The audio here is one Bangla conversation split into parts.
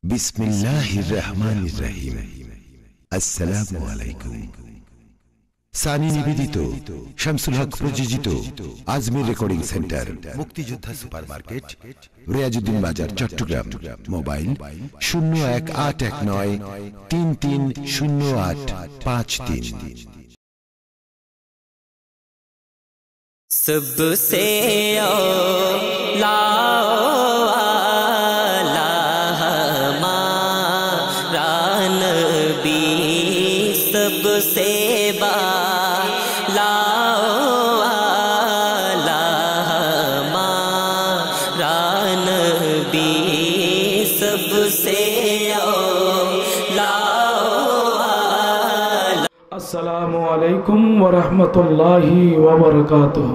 বিসমিল্লাহির রহমানির রহিম। আসসালামু আলাইকুম। সানি নিবেদিত, শামসুল হক প্রযোজিত আজমির রেকর্ডিং সেন্টার, মুক্তিযোদ্ধা super market, Riazuddin Bazar, Chittagong. Mobile 018193308553। सबसे सबसे अस्सलामु अलैकुम व रहमतुल्लाहि व बरकातुहू।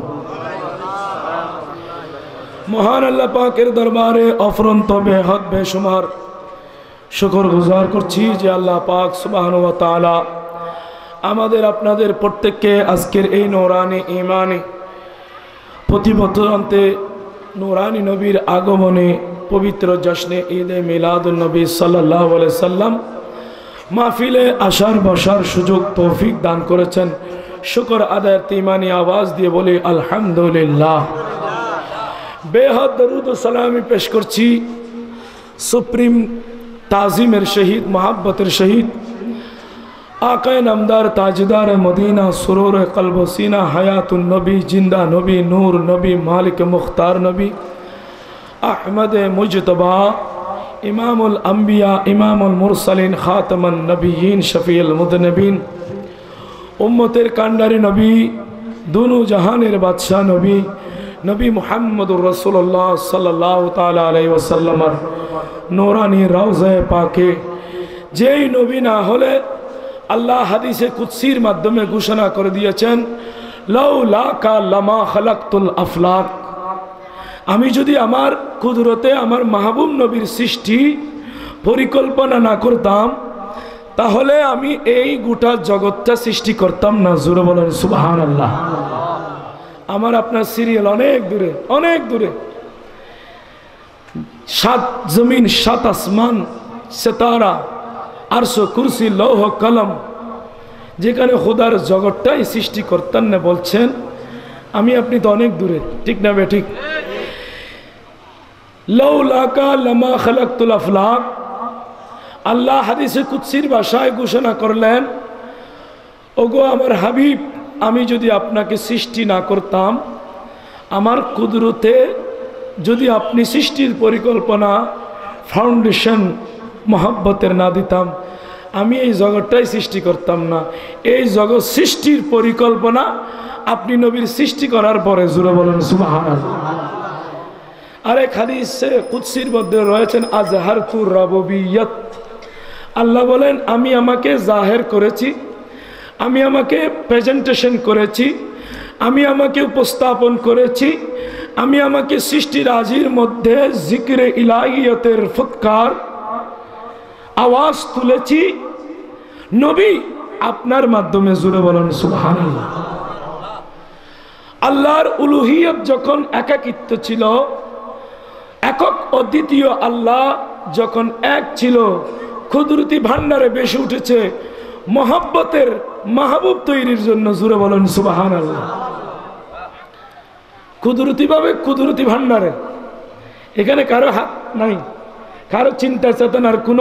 महान अल्लाह पाकेर दरबारे अफरंत बेहद बेशुमार शुक्र गुजार करছি যে আল্লাহ পাক সুবহানাহু ওয়া তাআলা আমাদের আপনাদের প্রত্যেককে আজকের এই নূরানি ঈমানে প্রতি বছরান্তে নূরানি নবীর আগমনে পবিত্র জশ্নে ঈদে মিলাদুন নবী সাল্লাল্লাহু আলাইহি সাল্লাম মাহফিলে আসার বসার সুযোগ তৌফিক দান করেছেন। শুকর আদায়ের ঈমানি আওয়াজ দিয়ে বলি আলহামদুলিল্লাহ। বেহদ দরুদ ও সালামি পেশ করছি সুপ্রিম ताज़ीमेर शहीद मोहब्बतेर शहीद आकाए नामदार ताजदार मदीना सुरूर कल्ब सीना हयातुन नबी जिंदा नबी नूर नबी मालिक मुख्तार नबी अहमद मुजतबा इमामुल अंबिया इमामुल मुरसलीन खातमुन नबीयीन शफीउल मुज़न्निबीन उम्मतेर कांडारी नबी दोनों जहानेर बादशाह नबी नबी मुहम्मदुर रसूलुल्लाह सल्लल्लाहु ताला अलैहि वसल्लम नूरानी रौज़ा पाके जेई नबी ना होले अल्लाह हदीसे कुदसिर माध्यमे घोषणा करे दिएছেন लाउलाका लमा खलकतुल अफलाक। आमी यदि आमार कुदरते आमार महबूब नबीर सृष्टि परिकल्पना ना करताम ताहले आमी एई गोटा जगतटा सृष्टि करताम ना। जोरे बोलेन सुबहानाल्लाह। आमार आपनार सिरियाल अनेक दूरे सात जमीन सात आसमान सितारा आरश कुर्सी लौह कलम जेखाने खुदार जगतटाई सृष्टि करतेन ना बोलছেন आमी अपनी तो अनेक दूरे ठीक ना बेठिक। लाउलाका लमा खलकतुल अफलाक आल्लाह हदीसे कुदसिर भाषाय घोषणा करलेन ओगो आमार हाबिब आमी यदि आपनाके सृष्टि ना करताम आमार कुदरते যদি আপনি সৃষ্টির পরিকল্পনা ফাউন্ডেশন মহব্বতের না দিতাম আমি এই জগৎটাই সৃষ্টি করতাম না। এই জগৎ সৃষ্টির পরিকল্পনা আপনি নবীর সৃষ্টি করার পরে। জোরে বলেন সুবহানাল্লাহ। আরেক হাদিসে কুদসির মধ্যে রয়েছেন আজহারতু রাবুবিয়্যত। আল্লাহ বলেন আমি আমাকে জাহের করেছি, আমি আমাকে প্রেজেন্টেশন করেছি, আমি আমাকে উপস্থাপন করেছি, আমি আমাকে সৃষ্টি রাজির মধ্যে জিকিরে ইলাহিয়তের ফুৎকার আওয়াজ তুলেছি নবী আপনার মাধ্যমে। জোরে বলেন সুবহানাল্লাহ। আল্লাহর উলুহিয়ত যখন একাকিত্ব ছিল, একক অদ্বিতীয় আল্লাহ যখন এক ছিল, কুদরতি ভান্ডারে বেশি উঠেছে মহব্বতের মাহবুব তৈরির জন্য। জোরে বলেন সুবহানাল্লাহ। কুদরতি ভাবে কুদরতি ভান্ডারে এখানে কারো হাত নাই, কারো চিন্তা চেতনার কোনো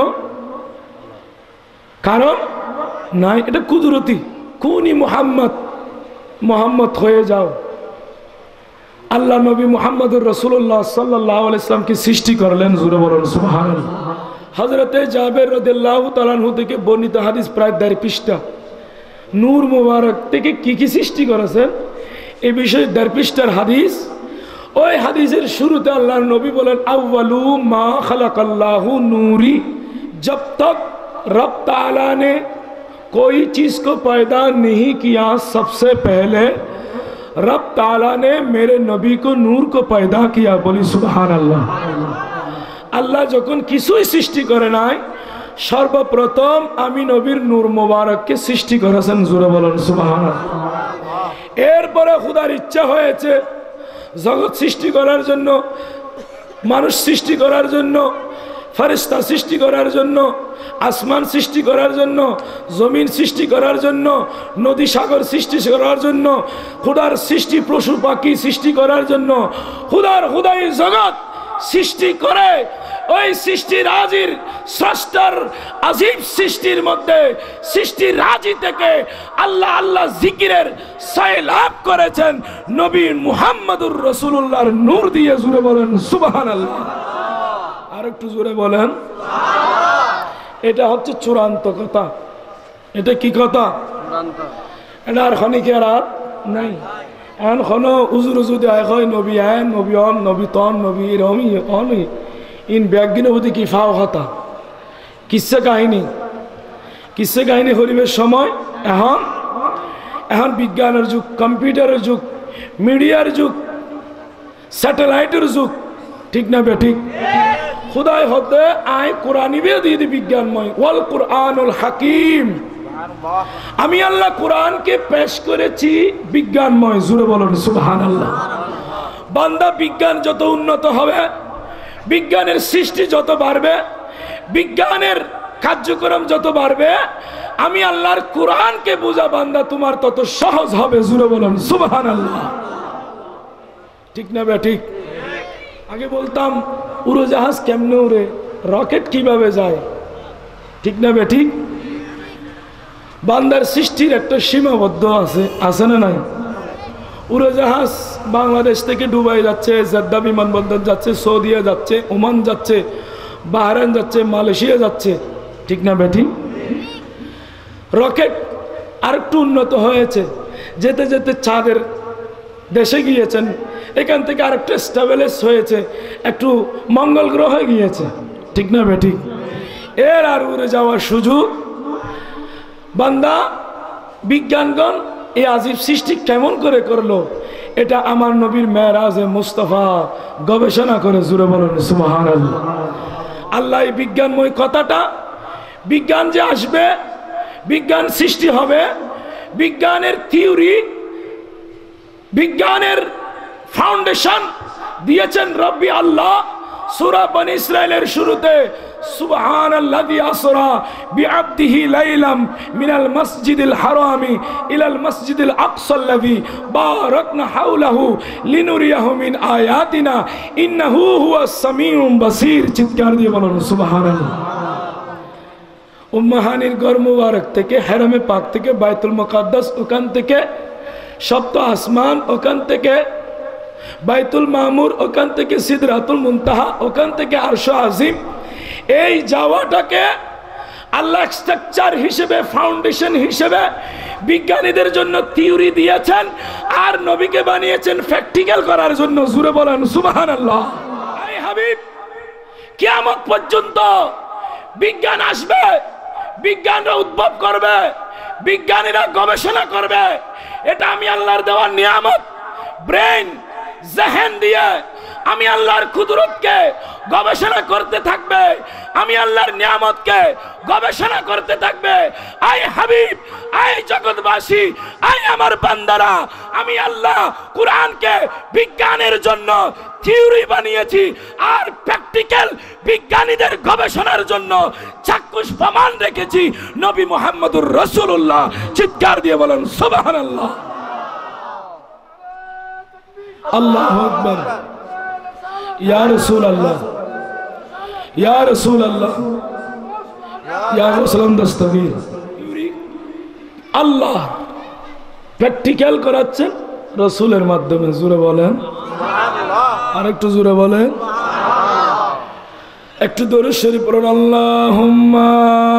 কারণ নাই। এটা কুদরতি। কুনি মুহাম্মদ, মোহাম্মদ হয়ে যাও। আল্লাহ নবী মুহাম্মদুর রাসূলুল্লাহ সাল্লাল্লাহু আলাইহি ওয়াসাল্লামকে সৃষ্টি করলেন। জোরে বলেন সুবহানাল্লাহ। হযরতে জাবের রাদিয়াল্লাহু তাআলা আনহু থেকে বর্ণিত হাদিস প্রায় ১.৫ পৃষ্ঠা। নূর মুবারক থেকে কি সৃষ্টি করেছেন এই বিষয়ে ১.৫ পৃষ্ঠার হাদিস। ওই হাদিসের শুরুতে আল্লাহর নবী বলেন আউয়ালু মা খালাকাল্লাহু नूरी। जब तक रब ताला ने कोई चीज़ को पैदा नहीं किया सबसे पहले रब ताला ने मेरे नबी को नूर को पैदा किया। बोली सुबहानाल्लाह। আল্লাহ যখন কিছুই সৃষ্টি করে নাই সর্বপ্রথম আমি নবীর নূর মোবারককে সৃষ্টি করেছেন। জোরে বলেন সুবহানাল্লাহ। এরপরে খুদার ইচ্ছা হয়েছে জগৎ সৃষ্টি করার জন্য, মানুষ সৃষ্টি করার জন্য ফেরেশতা সৃষ্টি করার জন্য, আসমান সৃষ্টি করার জন্য, জমিন সৃষ্টি করার জন্য, নদী সাগর সৃষ্টি করার জন্য, খোদার সৃষ্টি পশু পাখি সৃষ্টি করার জন্য, খোদাই জগৎ সৃষ্টি করে ওই সৃষ্টি রাজির স্রষ্টার আজীব সৃষ্টির মধ্যে সৃষ্টি রাজি থেকে আল্লাহ আল্লাহ জিকিরের সয়লাভ করেছেন নবী মুহাম্মদুর রাসূলুল্লাহর নূর দিয়ে। জুড়ে বলেন সুবহানাল্লাহ। আর একটু জোরে বলেন। এটা হচ্ছে চূড়ান্ত কথা। এটা কি কথা? এটা আর ক্ষণিকের আর নাই। এখন কোনো উজুর যদি হয় নবী আন নবী অন নবী তন নবী রমি অনি ইন ব্যাগিন হতে কি ফাও কথা কিসে কাহিনী করিবের সময় এখন বিজ্ঞানের যুগ, কম্পিউটারের যুগ, মিডিয়ার যুগ, স্যাটেলাইটের যুগ, ঠিক না বেঠিক? খুদাই হতে আয় কোরআনিবে দিয়ে দি বিজ্ঞানময় ওয়াল কুরআনুল হাকিম। আমি আল্লাহ কোরআনকে পেশ করেছি বিজ্ঞানময়। জুড়ে বলেন সুবহানাল্লাহ। বান্দা বিজ্ঞান যত উন্নত হবে, বিজ্ঞানের সৃষ্টি যত বাড়বে, বিজ্ঞানের কার্যক্রম যত বাড়বে, আমি আল্লাহর কোরআনকে বোঝা বান্দা তোমার তত সহজ হবে। জুড়ে বলেন সুবহানাল্লাহ। ঠিক না বেঠিক? আগে বলতাম উড়োজাহাজ কেমনে উড়ে, রকেট কিভাবে যায়, ঠিক না বেঠিক? বান্দার সৃষ্টির একটা সীমাবদ্ধ আছে না নাই? উড়োজাহাজ বাংলাদেশ থেকে দুবাই যাচ্ছে, জেদ্দা বিমানবন্দর যাচ্ছে, সৌদিয়া যাচ্ছে, ওমান যাচ্ছে, বাহরাইন যাচ্ছে, মালয়েশিয়া যাচ্ছে, ঠিক না বেঠিক? রকেট আরেকটু উন্নত হয়েছে, যেতে যেতে চাঁদের দেশে গিয়েছেন, এখান থেকে আরেকটু স্টেবলাইজ হয়েছে, একটু মঙ্গল গ্রহে গিয়েছে, ঠিক না বেঠিক? এর আর উড়ে যাওয়ার সুযোগ বান্দা বিজ্ঞানগণ এই আজীব সৃষ্টি কেমন করে করলো, এটা আমার নবীর মেরাজে মুস্তাফা গবেষণা করে। জুড়ে বলেন সুবহানাল্লাহ। আল্লাহ এই বিজ্ঞানময় কথাটা, বিজ্ঞান যে আসবে, বিজ্ঞান সৃষ্টি হবে, বিজ্ঞানের থিওরি, বিজ্ঞানের ফাউন্ডেশন দিয়েছেন রব্বি আল্লাহ। সূরা বনী ইসরাইলের শুরুতে সুবহানাল্লাযী আসরা বিআবদিহি লাইলাম মিনাল মাসজিদিল হারামি ইলাল মাসজিদিল আকসাল্লাযী বারাকনা হাওলাহু লিনুরিয়াহু মিন আয়াতিনা ইন্নাহু হুয়াস সামিউম বাসীর। চিৎকার দিয়ে বলুন সুবহানাল্লাহ। উম্মাহানির ঘর মুবারক থেকে, হেরামে পাক থেকে, বাইতুল মুকাদ্দাস, ওখান থেকে সপ্ত আসমান, ওখান থেকে বাইতুল মামুর, ওখান থেকে সিদরাতুল মুনতাহা, ওখান থেকে আরশ আজিম, এই যাওয়াটাকে আল্লাহ স্ট্রাকচার হিসেবে, ফাউন্ডেশন হিসেবে বিজ্ঞানীদের জন্য থিওরি দিয়েছেন, আর নবীকে বানিয়েছেন প্র্যাকটিক্যাল করার জন্য। জুড়ে বলেন সুবহানাল্লাহ। এই হাবিব, কিয়ামত পর্যন্ত বিজ্ঞান আসবে, বিজ্ঞানরা উদ্ভব করবে, বিজ্ঞানীরা গবেষণা করবে। এটা আমি আল্লাহর দেওয়ার নিয়ামত। ব্রেন, জেহেন দিয়ে আমি আল্লাহর কুদরতকে গবেষণা করতে থাকবে, আমি আল্লাহর নিয়ামতকে গবেষণা করতে থাকবে। আই হাবিব, আই জগৎবাসী, আই আমার বান্দারা, আমি আল্লাহ কোরআনকে বিজ্ঞানের জন্য থিওরি বানিয়েছি, আর প্র্যাকটিক্যাল বিজ্ঞানীদের গবেষণার জন্য চাক্ষুষ প্রমাণ রেখেছি নবী মুহাম্মদুর রাসূলুল্লাহ। চিৎকার দিয়ে বলেন সুবহানাল্লাহ। আল্লাহু আকবার। ইয়া রাসূলুল্লাহ, ইয়া রাসূলুল্লাহ, ইয়া মুসলিম দস্তগীর। আল্লাহ প্র্যাকটিক্যাল করাচ্ছেন রাসূলের মাধ্যমে। জোরে বলেন সুবহানাল্লাহ। আর একটু জোরে বলেন, একটু দরুদ শরীফ পড়ুন। আল্লাহুম্মা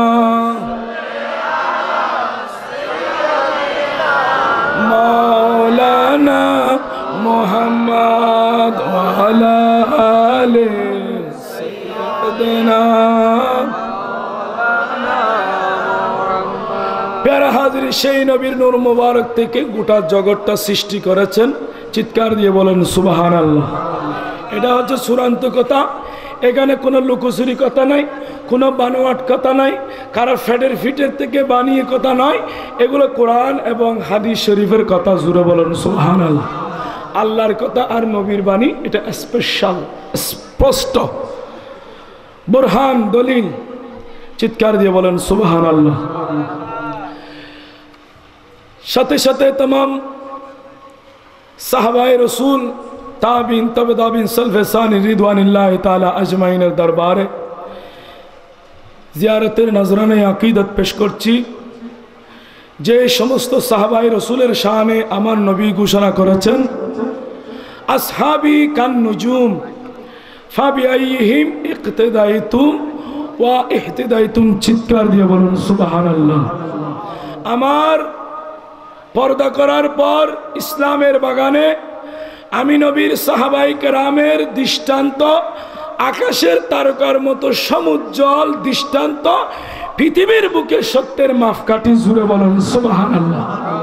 মাওলানা মুহাম্মদ ওয়া আলা আলি সাইয়্যিদিনা। প্যারা হাজির, সেই নবীর নূর মুবারক থেকে গোটা জগৎটা সৃষ্টি করেছেন। চিৎকার দিয়ে বলেন সুবহানাল্লাহ। এটা হচ্ছে চূড়ান্ত কথা। এখানে কোনো লুকোচুরি কথা নাই, কোনো বানোয়াট কথা নাই, কারো ফেডের ফিটের থেকে বানিয়ে কথা নয়। এগুলো কোরআন এবং হাদিস শরীফের কথা। জুড়ে বলেন সুবহানাল্লাহ। আল্লাহর কথা আর নবীর বাণী, এটা স্পেশাল, স্পষ্ট। বুরহান, দলিল। চিৎকার দিয়ে বলেন সুবহানাল্লাহ। সাথে সাথে तमाम সাহাবায়ে রাসূল, তাবিন, তবে তাবিন, সালফে সানি রিদওয়ানুল্লাহি তাআলা আজমাইনের দরবারে জিয়ারতের নজরানে আকীদত পেশ করছি। যে সমস্ত সাহাবায়ে রাসূলের শানে আমার নবী ঘোষণা করেছেন, আসহাবি কান নুজুম ফাবিআইহিম ইকতিদাইতুম ওয়া ইহতিদাইতুম। চিৎকার দিয়ে বলুন সুবহানাল্লাহ। আমার পর্দা করার পর ইসলামের বাগানে আমি নবীর সাহাবায়ে কেরামের দৃষ্টান্ত আকাশের তারকার মতো সমুজ্জ্বল দৃষ্টান্ত, পৃথিবীর বুকে সত্যের মাপকাঠি। জুড়ে বলুন সুবহানাল্লাহ।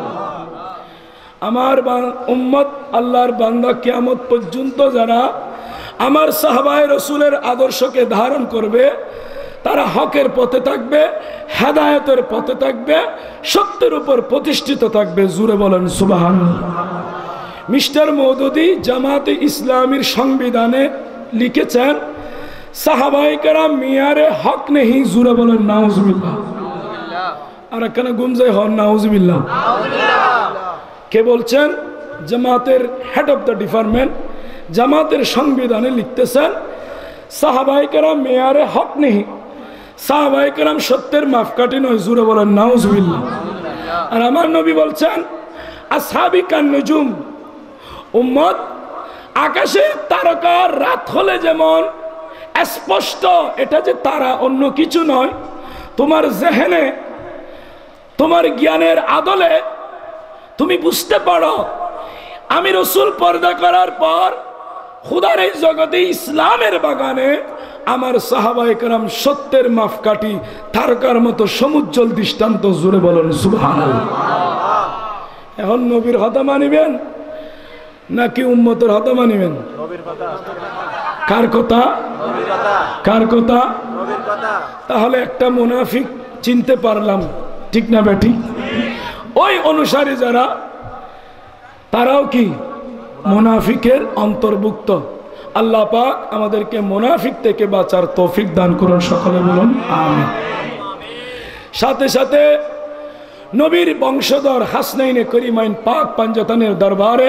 আমার উম্মত, আল্লাহর বান্দা, কিয়ামত পর্যন্ত যারা আমার সাহাবায়ে রাসূলের আদর্শকে ধারণ করবে তারা হকের পথে থাকবে, হেদায়েতের পথে থাকবে, সত্যের উপর প্রতিষ্ঠিত থাকবে। জুড়ে বলেন সুবহানাল্লাহ। মিস্টার মওদুদী জামাতে ইসলামীর সংবিধানে লিখেছেন, সাহাবায়ে কেরাম মিয়ারে হক নেহি। জুড়ে বলেন নাউজুবিল্লাহ। আর এখানে গুমজে হন নাউজুবিল্লাহ। কে বলছেন? জামাতের হেড অফ দ্য ডিপার্টমেন্ট জামাতের সংবিধানে লিখতেছেন, সাহাবায়ে কেরাম মিয়ারে হক নেহি, সাহাবায়ে কেরাম সত্যের মাপকাঠি নয়। জুড়ে বলেন নাউজুবিল্লাহ। আর আমার নবী বলছেন, আসহাবি কান নুজুম, উম্মত আকাশের তারকা রাত হলে যেমন স্পষ্ট এটা যে তারা, অন্য কিছু নয়, তোমার জেহেনে, তোমার জ্ঞানের আদলে তুমি বুঝতে পারো আমি রাসূল পর্দা করার পর খুদার এই জগতে ইসলামের বাগানে আমার সাহাবায়ে কেরাম সত্যের মাপকাঠি, তারকার মতো সমুজ্জ্বল দৃষ্টান্ত। জুড়ে বলেন সুবহানাল্লাহ। এখন নবীর কথা মানিবেন নাকি উম্মতের কথা মানিবেন? কার কথা? কার কথা? তাহলে একটা মুনাফিক চিনতে পারলাম, ঠিক না বেটি? ওই অনুসারী যারা, তারাও কি মুনাফিকের অন্তর্ভুক্ত। আল্লাহ পাক আমাদেরকে মুনাফিক থেকে বাঁচার তৌফিক দান করুন। সকলে বলুন আমিন। সাথে সাথে নবীর বংশধর হাসনাইনে করিমাইন পাক পাঞ্জাতানের দরবারে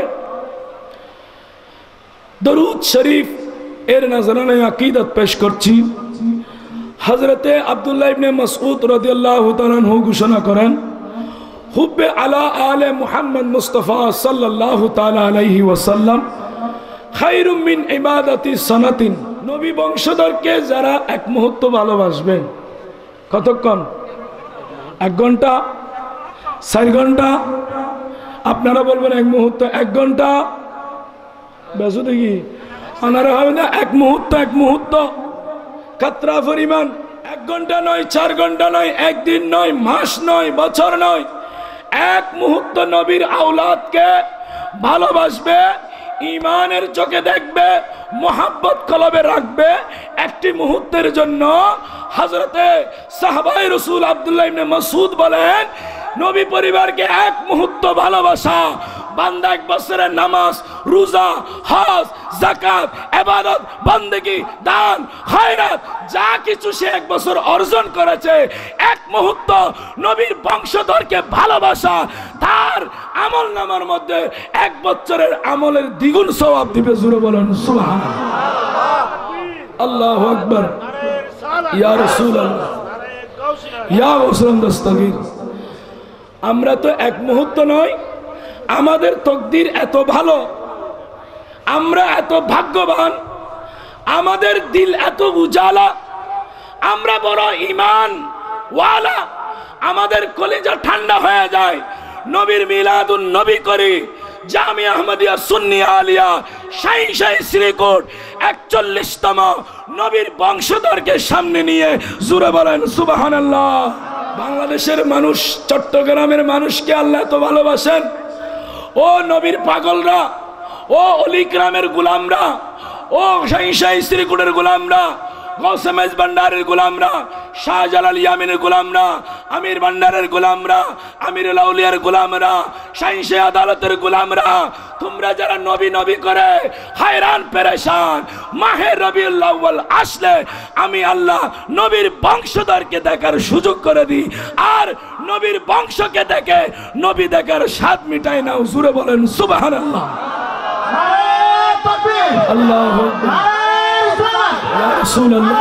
দরুদ শরীফ এর নজরানে আকীদত পেশ করছি। হযরতে আব্দুল্লাহ ইবনে মাসউদ রাদিয়াল্লাহু তাআলা আনহু ঘোষণা করেন, হুব্বে আলা আলে মুহাম্মদ মুস্তাফা সাল্লাল্লাহু তাআলা আলাইহি ওয়াসাল্লাম খায়রুম মিন ইবাদাতি সানাতিন। নবী বংশধরকে যারা এক মুহূর্ত ভালোবাসবে, কতক্ষণ? 1 ঘন্টা, 4 ঘন্টা? আপনারা বলবেন 1 মুহূর্ত, 1 ঘন্টা বেশি দেখি আনারা হবে না। 1 মুহূর্ত, 1 মুহূর্ত কাতরা পরিমাণ। 1 ঘন্টা নয়, 4 ঘন্টা নয়, 1 দিন নয়, মাস নয়, বছর নয়, 1 মুহূর্ত নবীর আওলাদকে ভালোবাসবে, ইমানের চোখে দেখবে, মোহাব্বত কলবে রাখবে। একটি মুহূর্তের জন্য হযরতে সাহাবায়ে রাসূল আব্দুল্লাহ ইবনে মাসউদ বলেন, নবী পরিবারকে 1 মুহূর্ত ভালোবাসা বান্দা 1 বছরের নামাজ, রোজা, হজ, যাকাত, ইবাদত, বন্দেগী, দান, খয়রাত যা কিছু সে 1 বছর অর্জন করেছে, 1 মুহূর্ত নবীর বংশধরকে ভালোবাসা তার আমল নামার মধ্যে 1 বছরের আমলের দ্বিগুণ সওয়াব দিবে। জোরে বলেন সুবহানাল্লাহ। আল্লাহু আকবার। ইয়া রাসূলুল্লাহ, ইয়া গাউসুল দস্তগীর। আমরা তো 1 মুহূর্ত নয়, আমাদের তকদির এত ভালো, আমরা এত ভাগ্যবান, আমাদের দিল এত উজালা, আমরা বড় ঈমান ওয়ালা, আমাদের কলিজা ঠান্ডা হয়ে যায় নবীর মিলাদুন নবী করে। জামিয়া আহমদিয়া সুন্নিয়া আলিয়া শাহী শ্রীকোট 41তম নবীর বংশধরকে সামনে নিয়ে জোরে বলেন সুবহানাল্লাহ। বাংলাদেশের মানুষ, চট্টগ্রামের মানুষকে আল্লাহ এত ভালোবাসেন। ও নবীর পাগলরা, ও অলিগ্রামের গোলামরা, ও শাহী শ্রীকোটের গোলামরা, ও গৌসে মেজ ভান্ডারের গোলামরা, শাহজালাল ইয়ামিনের গোলামরা, আমির ভান্ডারের গোলামরা, আমিরুল আউলিয়ার গোলামরা, শাহিনশাহ আদালতের গোলামরা, তোমরা যারা নবী নবী করে হায়রান পেরেশান, মাহে রবিউল আউয়াল আসলে আমি আল্লাহ নবীর বংশধরকে দেখার সুযোগ করে দিই, আর নবীর বংশকে দেখে নবী দেখার স্বাদ মিটাই না। জোরে বলেন সুবহানাল্লাহ। আল্লাহু আকবার। ইয়া রাসূলুল্লাহ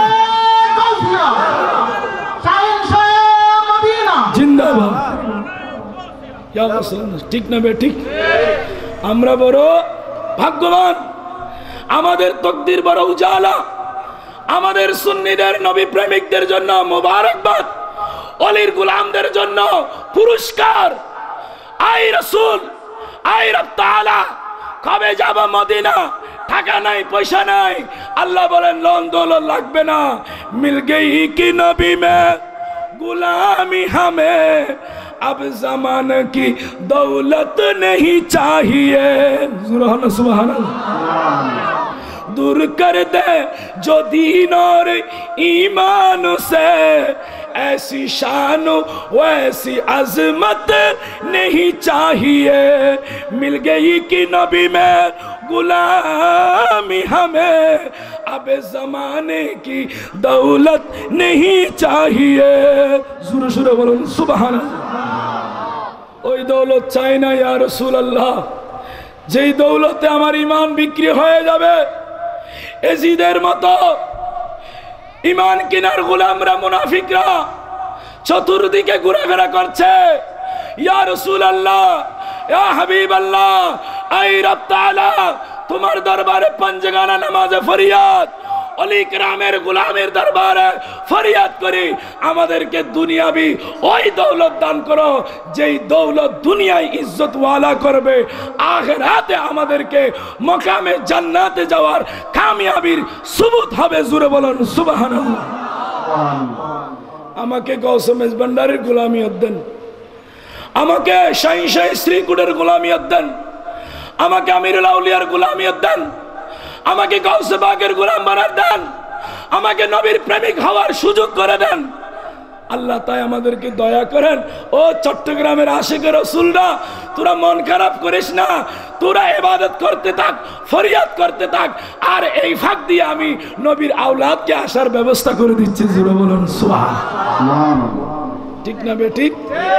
জিন্দাবাদ। ইয়া রাসূলুল্লাহ। ঠিক না বে ঠিক? আমরা বড় ভাগ্যবান, আমাদের তকদির বড় উজালা, আমাদের সুন্নিদের নবী প্রেমিকদের জন্য মোবারকবাদ, ওলির গোলামদের জন্য পুরস্কার। আই রাসূল, আই রব তাআলা, কবে যাব মদিনা? টাকা নাই, পয়সা নাই। আল্লাহ বলেন লোন দৌলত লাগবে না। মিল গই কি নবী মে गुलामी हमें, अब जमाने की दौलत नहीं चाहिए। सुभान अल्लाह। दूर कर दे जो दीन और ईमान से, ऐसी शान वैसी अजमत नहीं चाहिए। मिल गई कि नबी में गुलामी हमें, अब जमाने की दौलत नहीं चाहिए। सुनो सुनो बोलो सुभान अल्लाह। ओई दौलत चाই না ইয়া রাসূলুল্লাহ, যেই দৌলতে আমার ঈমান বিক্রি হয়ে যাবে। এজিদের মতো ঈমান কেনার গোলামরা, মুনাফিকরা চতুর্দিকে ঘোরাফেরা করছে। ইয়া রাসূলুল্লাহ, ইয়া হাবিবাল্লাহ, আই রব তাআলা, তোমার দরবারে পঞ্জগানা নামাজে ফরিয়াদ, ওলি কেরামের গোলামের দরবারে ফরিয়াদ করি, আমাদেরকে দুনিয়াবি ওই দৌলত দান করো যেই দৌলত দুনিয়ায় ইজ্জত ওয়ালা করবে, আখিরাতে আমাদেরকে মাকামে জান্নাতে যাওয়ার কামিয়াবির সুবুত হবে। জোরে বলেন সুবহানাল্লাহ। আমাকে গৌসে মেজ ভান্ডারের গোলামিয়ত দেন, আমাকে শাহিনশাহ শ্রীকুটের গোলামিয়ত দেন, আমাকে আমিরুল আউলিয়ার গোলামিয়ত দেন, আমাকে গাউসে বাগের গোলাম বানার দেন, আমাকে নবীর প্রেমিক হওয়ার সুযোগ করে দেন। আল্লাহ তাই আমাদেরকে দয়া করেন। ও চট্টগ্রামের আশিক রাসূলরা, তোরা মন খারাপ করিস না, তোরা ইবাদত করতে থাক, ফরিয়াদ করতে থাক, আর এই ফাঁক দিয়ে আমি নবীর আওলাদকে আসার ব্যবস্থা করে দিচ্ছি। জোরে বলুন সুবহানাল্লাহ। ঠিক না বে ঠিক?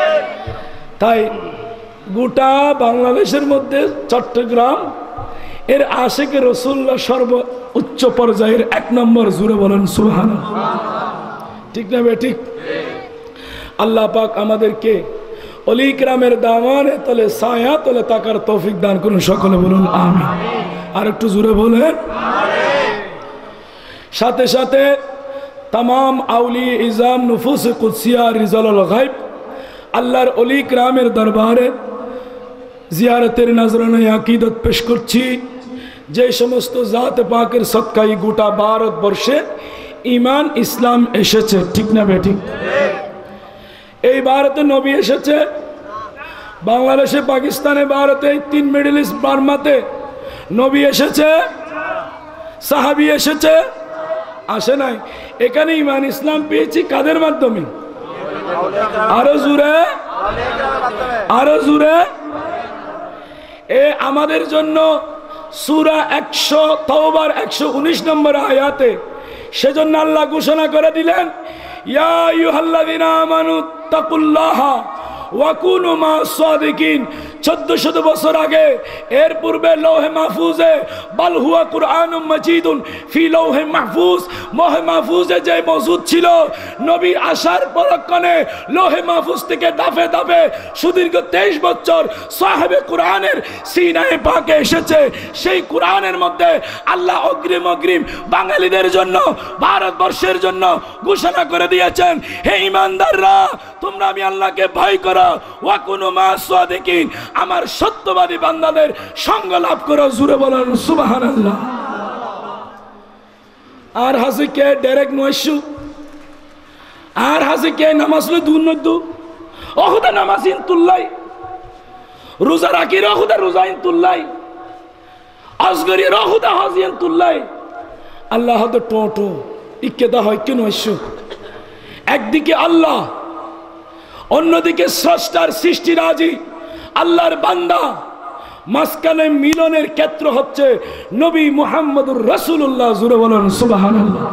তাই গোটা বাংলাদেশের মধ্যে চট্টগ্রাম এর আশিকে রাসূলুল্লাহ সর্ব উচ্চ পর্যায়ের 1 নম্বর। জোরে বলেন সুবহানাল্লাহ। ঠিক না বে ঠিক? আল্লাহ পাক আমাদেরকে ওলি কেরামের দামানে তলে ছায়া তলে তাকার তৌফিক দান করুন। সকলে বলুন আমিন। আর একটু জোরে বলেন আমিন। সাথে সাথে तमाम আউলি ইজাম নুফুস কুদসিয়া রিজালুল গায়ব আল্লাহর ওলি কেরামের দরবারে জিয়ারতের নজরানায়ে আকীদত পেশ করছি। যে সমস্ত জাত পাকের সদকায় গোটা ভারতবর্ষে ঈমান ইসলাম এসেছে। ঠিক না বে ঠিক? এই ভারতে নবী এসেছে, বাংলাদেশে, পাকিস্তানে, ভারতে, 3 মিডল ইস্ট, বার্মাতে নবী এসেছে, সাহাবী এসেছে, আসে নাই। এখানে ঈমান ইসলাম পেয়েছি কাদের মাধ্যমে? আরো জোরে, আরো জোরে। এ আমাদের জন্য সূরা 100 তাওবার 119 নম্বর আয়াতে সেজন্য আল্লাহ ঘোষণা করে দিলেন, ইয়া আইয়ুহাল্লাযিনা আমানু তাকুল্লাহা ওয়া কুনু মা'আস সাদিকিন। 1400 বছর আগে, এর পূর্বে লৌহে মাহফুজে, বাল হুয়া কুরআনুম মাজিদুন ফি লৌহে মাহফুজ, লৌহে মাহফুজে যে মজুদ ছিল, নবী আসার পরক্ষণে লৌহে মাহফুজ থেকে দাফে দাফে সুদীর্ঘ 23 বছর সাহেবে কুরআনের সিনায়ে পাকে এসেছে। সেই কুরআনের মধ্যে আল্লাহ অগ্রিম অগ্রিম বাঙালিদের জন্য, ভারতবর্ষের জন্য ঘোষণা করে দিয়েছেন, হে ঈমানদাররা, তোমরা আমি আল্লাহকে ভয় করো, ওয়া কুনু মা'আস সাদিকিন, আমার সত্যবাদী বান্দাদের সঙ্গ লাভ করো। জোরে বলেন সুবহানাল্লাহ। আর হাসিকে ডাইরেক্ট নয়শু, আর হাসিকে নামাজ লো দুনদু, ওহুদা নামাজিন তুল্লাই, রোজা রাখি রহুদা রোজাইন তুল্লাই, আজগরি রহুদা হাজিন তুল্লাই। আল্লাহ তো টোটো ইকেদা হয় কেন একদিকে আল্লাহ, অন্যদিকে স্রষ্টার সৃষ্টিরাজি আল্লাহর বান্দা, মাঝখানে মিলনের ক্ষেত্র হচ্ছে নবী মুহাম্মদুর রাসূলুল্লাহ। জুরে বলেন সুবহানাল্লাহ।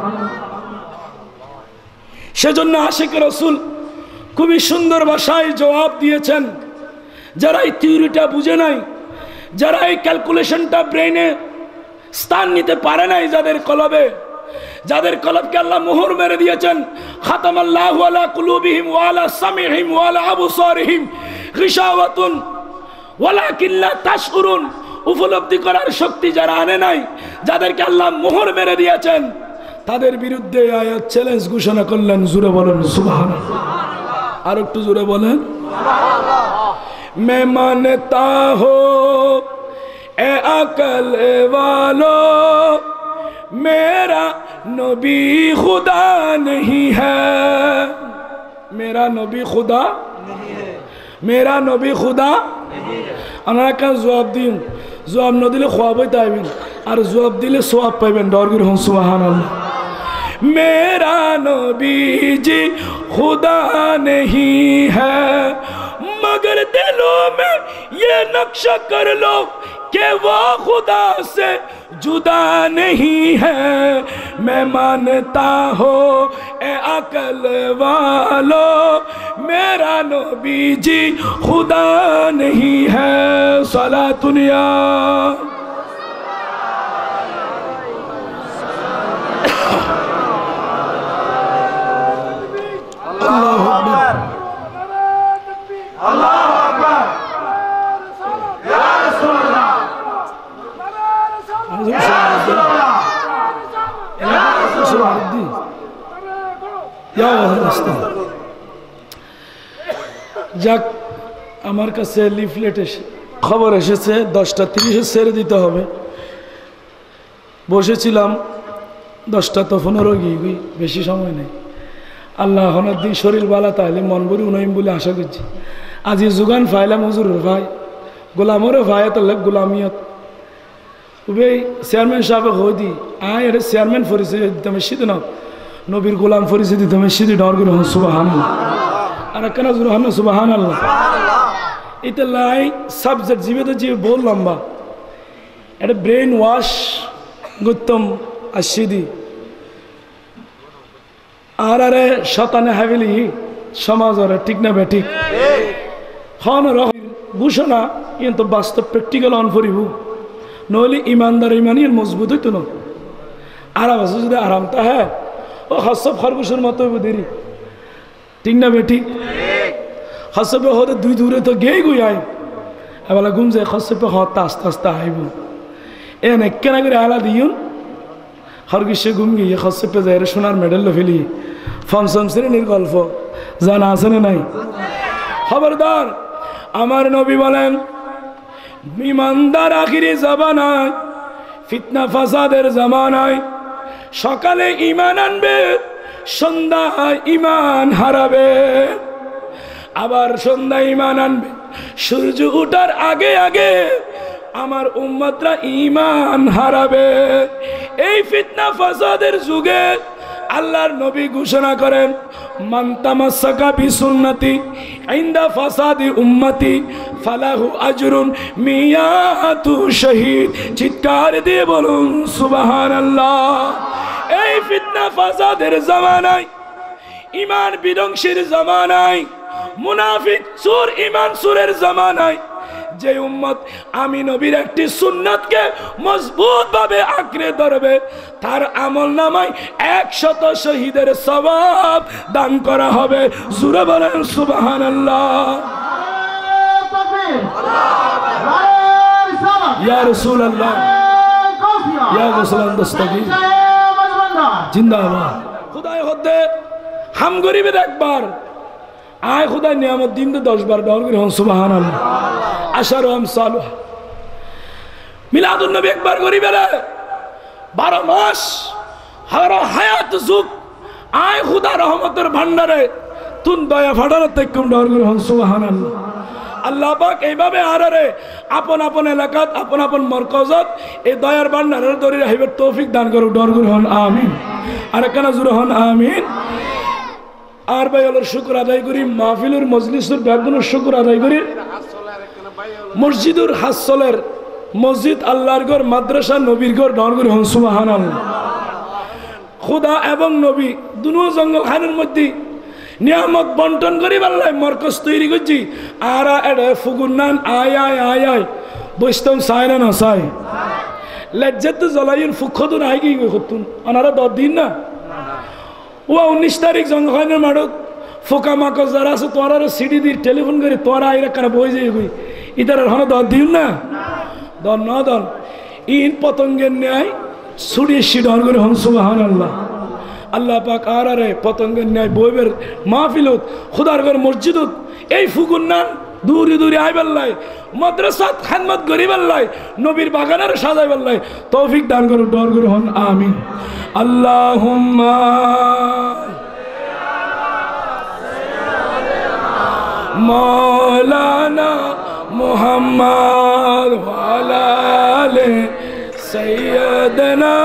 সেজন্য আশিক রাসূল খুবই সুন্দর ভাষায় জবাব দিয়েছেন, যারা এই থিওরিটা বুঝে নাই, যারা এই ক্যালকুলেশনটা ব্রেইনে স্থান নিতে পারে নাই, যাদের কলবকে আল্লাহ মোহর মেরে দিয়েছেন, খাতামাল্লাহু আলা কুলুবিহিম ওয়া আলা সামিহিম ওয়া আলা আবসারিহিম গিশাওয়াতুন ওয়ালাকিন লা তাশউরুন, উপলব্ধি করার শক্তি যারা আনে নাই, যাদেরকে আল্লাহ মোহর মেরে দিয়েছেন, তাদের বিরুদ্ধে আয়াত চ্যালেঞ্জ ঘোষণা করলেন। জোরে বলেন সুবহানাল্লাহ। আর একটু জোরে বলেন সুবহানাল্লাহ। मैं मानता हो ए अकल वालो, मेरा नबी खुदा नहीं है, मेरा नबी खुदा नहीं है, मेरा नबी खुदा नहीं है। আপনারা কাজ জবাব দিন, জবাব না দিলে খোয়াব পাইবেন, আর জবাব দিলে সওয়াব পাইবেন। ডর করে হন সুবহানাল্লাহ। मेरा नबी जी खुदा नहीं है, मगर दिलों में ये नक्शा कर लो कि वो खुदा से जुदा नहीं है। मैं मानता हूँ ए अकल वालो, मेरा नबी जी खुदा नहीं है। सला दुनिया যাক, আমার কাছে লিফলেট খবর এসেছে 10:30 ছেড়ে দিতে হবে। বসেছিলাম 10টা তো 15 গিয়ে, বেশি সময় নেই। আল্লাহ হনার দিন শরীর বালা তাহলে মন ভরি উনইম বলে আশা করছি। আজি যোগান ফাইলাম হুজুরের ভাই, গোলামরও ভাই তো গোলামিয়ত উবেই চেয়ারম্যান সাহেব হই দি আয় এটা চেয়ারম্যান ফরিছে দিতাম সিদ্ধি না, নবীর গোলাম ফরিছে দিতাম সিদ্ধি ডর করে হন সুবহানাল্লাহ। আর কেন জোর হন সুবহানাল্লাহ। এটা লাই সাবজেক্ট জীবে তো জীবে বহুত লম্বা, এটা ব্রেন ওয়াশ গৌতম আসিদি আর আরে শতানে হাবিলি সমাজ আর ঠিক না বে ঠিক হন ঘোষণা কিন্তু বাস্তব প্র্যাকটিক্যাল অন করিব, নহলে ইমানদার ইমানি মজবুত হইতো না। আরাম আছে যদি আরামটা হ্যাঁ ও হসব খরগোশের মতো হইব দেরি, ঠিক না বে ঠিক। হসবে হতে দুই দূরে তো গেই গুই আই এবেলা ঘুম যায়, হসবে হতে আস্তে আস্তে আইব এনে কেনা করে আলা দিও খরগোশে ঘুম গিয়ে হসবে যায় সোনার মেডেল ফেলি। পঞ্চম শ্রেণীর গল্প জানা আছে না নাই? খবরদার, আমার নবী বলেন ইমানদার আখিরি জামানায়, ফিতনা ফাসাদের জামানায় সকালে ঈমান আনবে, সন্ধ্যায় ঈমান হারাবে, আবার সন্ধ্যায় ঈমান আনবে, সূর্য ওঠার আগে আগে আমার উম্মতরা ঈমান হারাবে। এই ফিতনা ফাসাদের যুগে আল্লাহর নবী ঘোষণা করেন মান তামাসসাকা বিসুন্নতি ইনদা ফাসাদি উম্মতি ফালাহু আজরুন মিয়াতু শহীদ। চিৎকার দিয়ে বলুন সুবহানাল্লাহ। এই ফিতনা ফাসাদের জামানায়, ঈমান বিধ্বংসীর জামানায়, মুনাফিক চোর ঈমান চোরের জামানায় যে উম্মত আমি নবীর একটি সুন্নাতকে মজবুত ভাবে আঁকড়ে ধরবে, তার আমল নামায় 100 শহীদের সওয়াব দান করা হবে। জোরে বলেন সুবহানাল্লাহ। ইয়া রাসূলুল্লাহ, ইয়া রাসূলুল্লাহ দস্তগীর জিন্দাবাদ। খুদায় হদে হাম গরিবের একবার আয় খুদায় নিয়ামত দিন 10 বার দর করে হন সুবহানাল্লাহ। আশারু আমসালু মিলাদুন নবী একবার গরিবের 12 মাস হারা হায়াত যুগ আয় খুদা রহমতের ভান্ডারে তুন দয়া ফাড়ার থেকে কম ডর করে হন সুবহানাল্লাহ। আল্লাহ পাক এইভাবে আরারে আপন আপন এলাকাত আপন আপন মরকজত এই দয়ার বান্দারের দরি রাহিবের তৌফিক দান করুক। ডর করে হন আমিন। আর একখানা জুড়ে হন আমিন। আর ভাই হলোর শুকর আদায় করি, মাহফিলুর মজলিসুর ব্যাগুনের শুকর আদায় করি। মসজিদুর হাসলের মসজিদ আল্লাহর ঘর, মাদ্রাসা নবীর ঘর। ডর করে হন সুবহানাল্লাহ। খুদা এবং নবী দুনো জঙ্গল খানের মধ্যে নিয়ামত বন্টন করি পাল্লাই মরকজ তৈরি করছি। আর এডে ফুগুর নান আয় আয় আয় আয় বৈস্তম চায় না চাই লেজ্জাত তো জ্বলাইন ফুক্ষতুন আই কি করতুন ওনারা 10 দিন না। ও 19 তারিখ জঙ্গল খানের মাঠত ফোকা মাকজ যারা আছে তোরা সিডি দিয়ে টেলিফোন করে তোরা আইরা কারা বই যাই গই ইতার হন 10 দিন না দন ন দন ইন পতঙ্গের ন্যায় ছুড়িয়ে সিডন করে হন সুবহানাল্লাহ। আল্লাহ পাক আরারে পতঙ্গের ন্যায় বইবের মাহফিলত খুদার ঘর মসজিদত এই ফুকুর নান দূরে দূরে আই বেল্লাই মাদ্রাসাত খাদমত করি বেল্লাই নবীর বাগানের সাজাই বেল্লাই তৌফিক দান করুন। ডর করে হন আমিন। আল্লাহুম্মা মাওলানা মুহাম্মদ ওয়া আলা আলি সাইয়্যিদানা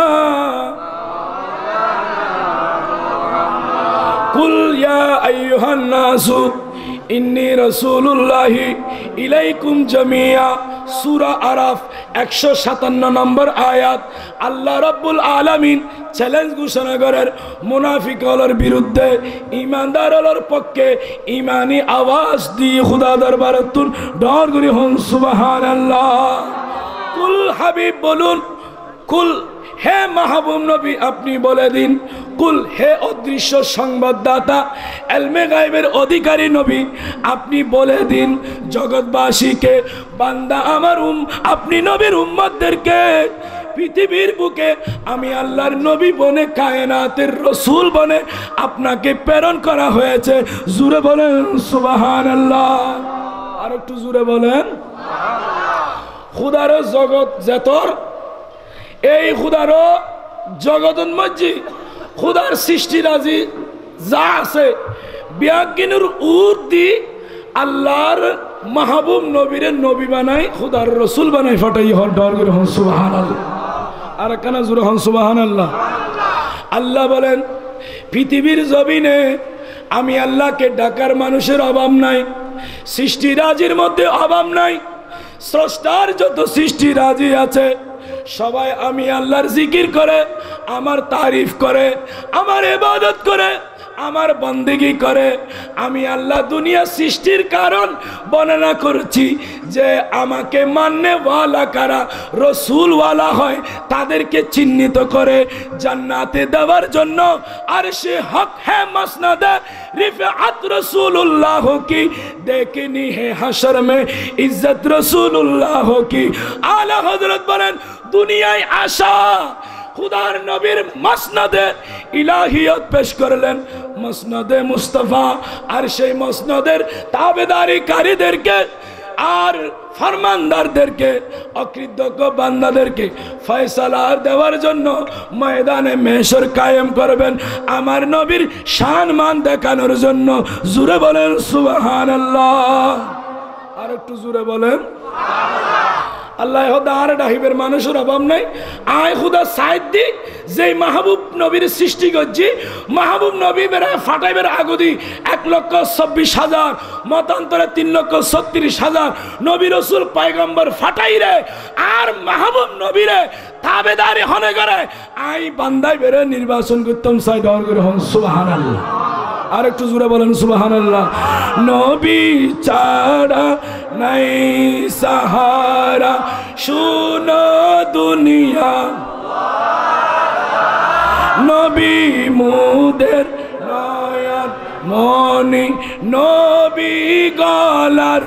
কুল ইয়া আইয়ুহান নাসু ইন্নী রাসূলুল্লাহি ইলাইকুম জামিয়া। সূরা আরাফ 157 নম্বর আয়াত। আল্লাহ রাব্বুল আলামিন চ্যালেঞ্জ ঘোষণা করেন মুনাফিকদের বিরুদ্ধে, ঈমানদারদের পক্ষে ঈমানি আওয়াজ দিয়ে খোদা দরবারে তুন ডর করে হন সুবহানাল্লাহ। কুল হাবিব বলুন, কুল হে মাহবুব নবী আপনি বলে দিন, কুল হে অদৃশ্য সংবাদদাতা এলমে গায়বের অধিকারী নবী আপনি বলে দিন জগৎবাসীকে, বান্দা আমার আপনি নবীর উম্মতদেরকে পৃথিবীর বুকে আমি আল্লাহর নবী বনে কায়নাতের রসুল বনে আপনাকে প্রেরণ করা হয়েছে। জুরে বলেন সুবহানাল্লাহ। আর একটু জুরে বলেন খুদার জগৎ যেতর এই খুদারও জগতের মধ্যে খুদার সৃষ্টি রাজি যা আছে বিয়াজ্ঞানের উর্দি আল্লাহর মাহবুব নবীরে নবী বানাই খুদার রসুল বানাই ফাটাই হর ডর করে হন সুবহানাল্লাহ। আর কেনা জুড়ে হন সুবহানাল্লাহ। আল্লাহ বলেন পৃথিবীর জমিনে আমি আল্লাহকে ডাকার মানুষের অভাব নাই, সৃষ্টি রাজির মধ্যে অভাব নাই। স্রষ্টার যত সৃষ্টি রাজি আছে সবাই আমি আল্লাহর জিকির করে, আমার তারিফ করে, আমার ইবাদত করে, আমার বন্দেগী করে। আমি আল্লাহ দুনিয়া সৃষ্টির কারণ বর্ণনা করছি যে আমাকে মাননে ওয়ালা কারা রসুল ওয়ালা হয় তাদেরকে চিহ্নিত করে জান্নাতে দেওয়ার জন্য। আর সে হক है मसनद रिफात रसूलुल्लाह की, देखनी है हशर में इज्जत रसूलुल्लाह की। आला हजरत বলেন দুনিয়ায় আসা খুদার নবীর মসনদে ইলাহিয়ত পেশ করলেন, মসনদে মুস্তাফা। আর সেই মসনদের তাবেদারিকারীদেরকে আর ফরমানদারদেরকে অকৃতজ্ঞ বান্দাদেরকে ফয়সালা দেওয়ার জন্য ময়দানে মেহশর কায়েম করবেন আমার নবীর শান মান দেখানোর জন্য। জুরে বলেন সুবহানাল্লাহ। আর একটু জুরে বলেন আল্লাহ আর ডাহিবের মানুষের অভাব নাই। আয় খুদা সাইড দি যেই মাহবুব নবীর সৃষ্টি করছি মাহবুব নবী বেড়া ফাটাইবের আগদি 1,26,000 মতান্তরে 3,36,000 নবী রসুল পায়গম্বর ফাটাই রে। আর মাহবুব নবীরে তাবেদারি হনে করে আই বান্দাই বেড়ে নির্বাচন করতাম সাইড ডর করে হন সুবহানাল্লাহ। আর একটু জোরে বলেন সুবহানাল্লাহ। নবী ছাড়া নাই সাহারা শুনো দুনিয়া, নবী মুদের নয়ন মনি, নবী গলার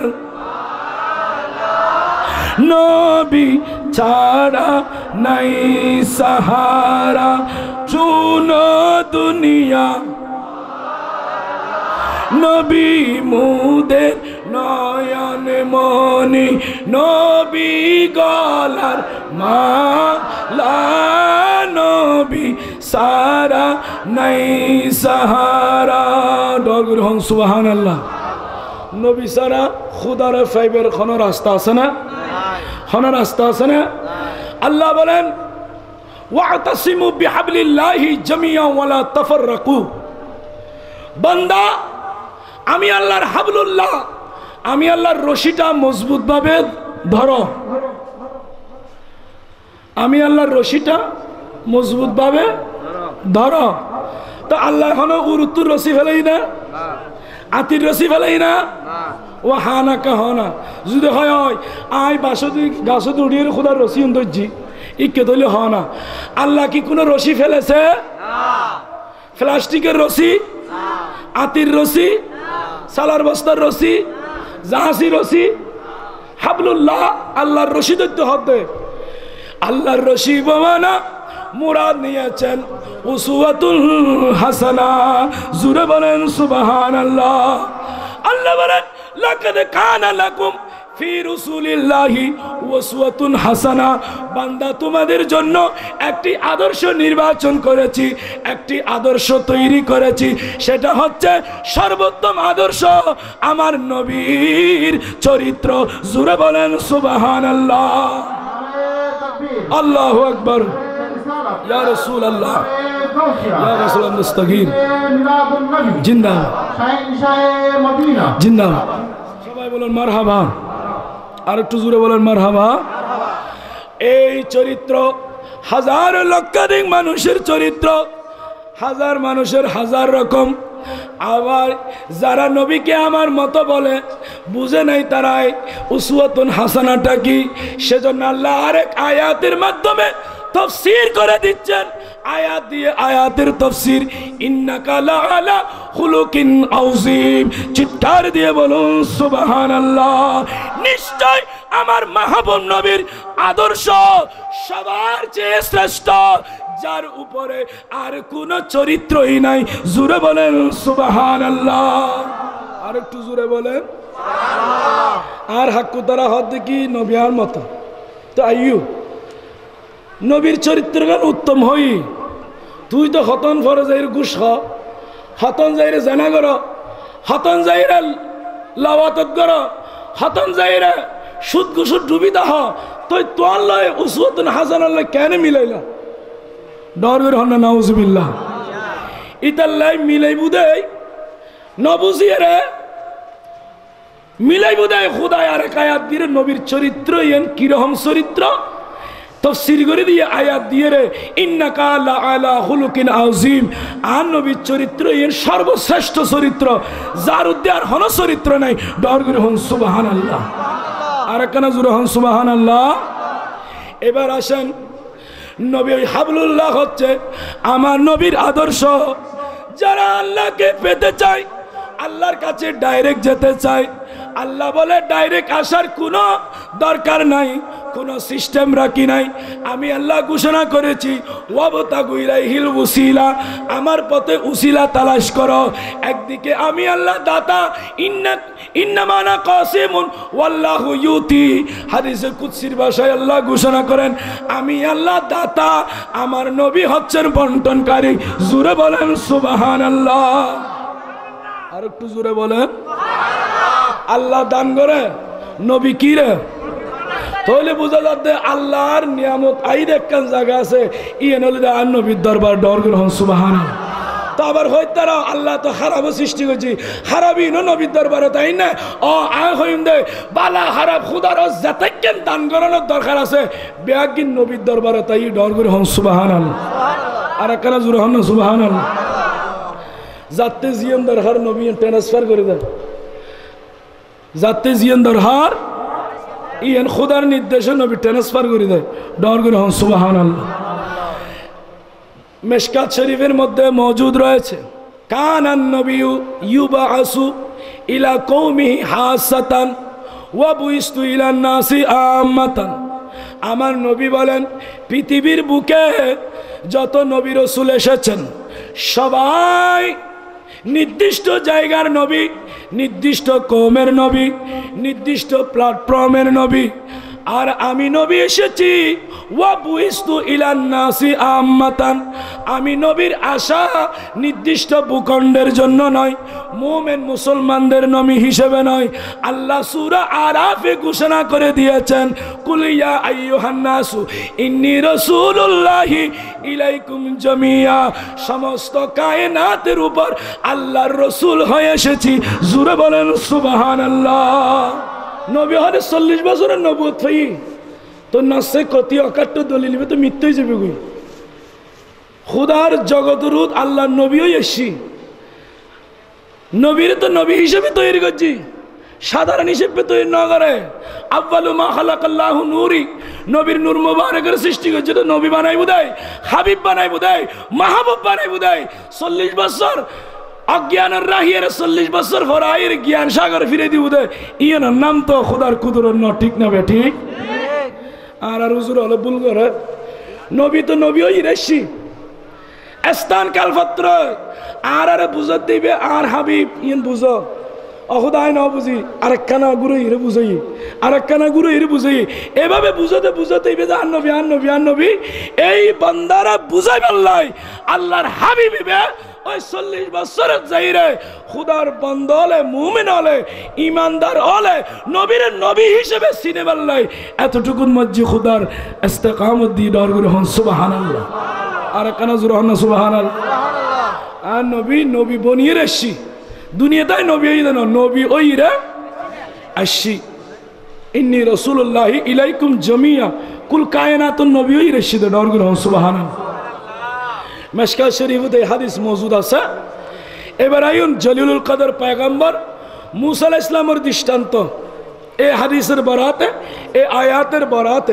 নবী ছাড়া নাই সাহারা শুনো দুনিয়া, নবী মুদের নয়ন মনি, নবী গলার মালা, নবী সারা নাই সাহারা। ডর হন সুবহানাল্লাহ। নবী ছাড়া খুদারে ফাইবের কোনো রাস্তা আছে না? কোনো রাস্তা আছে না? আল্লাহ বলেন ওয়াতাসিমু বিহাবলিল্লাহি জামিআন ওয়ালা তাফাররাকু। বান্দা, আমি আল্লাহর হাবলুল্লাহ, আমি আল্লাহর রশিটা মজবুত ভাবে ধরো। আমি আল্লাহর রশিটা মজবুত ভাবে ধরো। তো আল্লাহ এখনো উরুতুর রশি ফেলেই না, আতির রশি ফেলেই না। ও হা না কাহ না যদি হয় হয় আই বাসদি গাছদি উড়িয়ে খোদার রশি ধরছি ইকে ধরলে হ না। আল্লাহ কি কোনো রশি ফেলেছে? প্লাস্টিকের রশি, আতির রশি, সালার বস্তার রশি, জাহাজি রশি, হাবলুল্লাহ আল্লাহর রশি ধরতে হবে। আল্লাহর রশি বাবানা মুরাদ নিয়েছেন উসওয়াতুল হাসানা। জুরে বলেন সুবহানাল্লাহ। আল্লাহ বলেন লাকাদ কানা লাকুম ফি রাসূলিল্লাহি উসওয়াতুন হাসানা। বান্দা, তোমাদের জন্য একটি আদর্শ নির্বাচন করেছি, একটি আদর্শ তৈরি করেছি। সেটা হচ্ছে সর্বোত্তম আদর্শ আমার নবীর চরিত্র। জুরে বলেন সুবহানাল্লাহ। আল্লাহু আকবার। ইয়া রাসূলুল্লাহ, ইয়া রাসূলুল মুস্তাগীর জিন্দাবাদ, জিন্দাবাদ। সবাই বলেন মারহাবা। আর একটু জোরে বলেন মারহাবা। এই চরিত্র হাজার লক্ষাধিক মানুষের চরিত্র, হাজার মানুষের হাজার রকম। আবার যারা নবীকে আমার মতো বলে বুঝে নাই তারাই উসওয়াতুন হাসানাটা কি, সেজন্য আল্লাহ আরেক আয়াতের মাধ্যমে তাফসীর করে দিচ্ছেন। আয়াত দিয়ে আয়াতের তাফসীর। ইন্নাকা লাআলা খুলুকিন আযীম। চিৎকার দিয়ে বলুন সুবহানাল্লাহ। নিশ্চয় আমার মাহবুব নবীর আদর্শ সবার চেয়ে শ্রেষ্ঠ, যার উপরে আর কোন চরিত্রই নাই। জোরে বলেন সুবহানাল্লাহ। আর একটু জোরে বলেন সুবহানাল্লাহ। আর হাক্কু তারা হদ কি নবীর মতো তো আইয়ু নবীর চরিত্রগান উত্তম হই। তুই তো হতন ফরজাইর গুস হ, হতন যাইরে জানা কর, হতন যাইরে লাওয়াতত কর, হতন যাইরে সুদ গুসুদ ডুবি দাহ। তুই তোর লয় উসওয়াতুন হাসানাল্লাহ কেন মিলাইলা? ডরবের হন না নাউজুবিল্লাহ। ইতাল্লাই মিলাইবু দেই নবুজিয়ে রে মিলাইবু দেয় খুদায় আরেক আয়াত দিয়ে নবীর চরিত্র এন কিরকম চরিত্র তাফসীর করে দিয়ে আয়াত দিয়ে রে ইন্নাকা লাআলা খুলুকিন আযীম। আর নবীর চরিত্র এর সর্বশ্রেষ্ঠ চরিত্র, যার উদ্দে আর হন চরিত্র নাই। ডর করে হন সুবহানাল্লাহ। আর একখানা জোরে হন সুবহানাল্লাহ। এবার আসেন, নবী হাবলুল্লাহ হচ্ছে আমার নবীর আদর্শ। যারা আল্লাহকে পেতে চায়, আল্লাহর কাছে ডাইরেক্ট যেতে চায়, আল্লাহ বলে ডাইরেক্ট আসার কোনো দরকার নাই, কোনো সিস্টেম রাখি নাই। আমি আল্লাহ ঘোষণা করেছি ওয়াবতাগু ইলাইহিল ওসিলা, আমার পথে উসিলা তালাশ করো। একদিকে আমি আল্লাহ দাতা, ইন্নামা আনা কাসিমুন ওয়াল্লাহু ইউতি। হাদিসে কুদসির ভাষায় আল্লাহ ঘোষণা করেন আমি আল্লাহ দাতা, আমার নবী হচ্ছেন বন্টনকারী। জোরে বলেন সুবহানাল্লাহ। আর একটু জোরে বলেন আল্লাহ দান করে, নবী কি রে? তাহলে বোঝা যাচ্ছে আল্লাহর নিয়ামত আইর একখান জায়গা আছে, ইয়েন হলে আর নবীর দরবার ডর গ্রহণ সুবহানাল্লাহ। তো আবার হইতারা আল্লাহ তো খারাপ সৃষ্টি করছি, খারাপই নবীর দরবারে, তাই না? ও আয় হইম দে বালা খারাপ খুদার যাতাইকেন দান করানোর দরকার আছে, বেয়াগিন নবীর দরবারে তাই ডর গ্রহণ সুবহানাল্লাহ। আর একখানা জোরে হন না সুবহানাল্লাহ। যাতে জিয়ন দরকার নবী ট্রান্সফার করে দেয়, যাতে জিয়ন দরকার ইয়েন খুদার নির্দেশে নবী ট্রান্সফার করে দেয়। ডর করে হন সুবহানাল্লাহ। মিশকাত শরীফের মধ্যে মজুদ রয়েছে কানান নবিয়্যু ইউবাআসু ইলা কওমিহি হাসাতান ওয়া বুইস্তু ইলান নাসি আম্মাতান। আমার নবী বলেন পৃথিবীর বুকে যত নবী রাসূল এসেছেন সবাই নির্দিষ্ট জায়গার নবী, নির্দিষ্ট কওমের নবী, নির্দিষ্ট প্ল্যাটফর্মের নবী। আর আমি নবী এসেছি ওয়া বুইস্তু ইলান নাসি আম্মাতান, আমি নবীর আশা নির্দিষ্ট ভূখণ্ডের জন্য নয়, মুমিন মুসলমানদের নবী হিসেবে নয়। আল্লাহ সূরা আরাফে ঘোষণা করে দিয়েছেন, কুল ইয়া আইয়ুহান নাসু ইন্নী রাসূলুল্লাহি ইলাইকুম জামিয়া, সমস্ত কায়নাতের উপর আল্লাহর রাসূল হয়ে এসেছি। জোরে বলেন সুবহানাল্লাহ। নবী হলে 40 বছরের নবুয়ত হই তো নাসে কতি অকাট্য দলিল তো মৃত্যুই যাবে গই। খুদার জগৎরুত আল্লাহর নবীও এসছি, নবীর তো নবী হিসেবে তৈরি করছি, সাধারণ হিসেবে তৈরি না করে। আব্বালু মা খালাকাল্লাহু নূরি, নবীর নূর মুবারকের সৃষ্টি করছে তো নবী বানাই বুদাই, হাবিব বানাই বুদাই, মাহবুব বানাই বুদাই। 40 বছর অজ্ঞানের রাহিয়ার 40 বছর পর আয়ের জ্ঞান সাগর ফিরে দিব দে, ইয়ের নাম তো খুদার কুদরত ন, ঠিক না বে ঠিক? আর হুজুর হলে ভুল করে, নবী তো নবী ওই রেশি স্থান কালপত্র আর বুঝত দিবে, আর হাবিব ইয়েন বুঝো অখুদায় ন বুঝি, আরেকখানা গুরু হিরে বুঝাই, আরেকখানা গুরু হিরে বুঝাই, এভাবে বুঝতে বুঝতে আর নবী আর নবী আর নবী এই বান্দারা বুঝাই পারলাই আল্লাহর হাবিবে ওই 40 বছরের যাইরে খুদার বন্ধ হলে, মুমিন হলে, ইমানদার হলে নবীর নবী হিসেবে চিনে পারলাই। এতটুকুন মধ্যে খুদার ইস্তেকামত দিয়ে ডর করে হন সুবহানাল্লাহ। আর কেন জোর হন না সুবহানাল্লাহ। আর নবী নবী বনিয়ে আসছি দুনিয়াটাই নবী ওই দেন, নবী ওই রে আসছি। ইন্নী রাসূলুল্লাহি ইলাইকুম জামিয়া, কুল কায়নাতুন নবী ওই রেশি দে ডর করে হন সুবহানাল্লাহ। মিশকাত শরীফে এই হাদিস মওজুদ আছে। এবার আইন জলিলুল কদর পয়গম্বর মুসা আলাইহিস সালামের দৃষ্টান্ত এই হাদিসের বরাতে, এই আয়াতের বরাতে।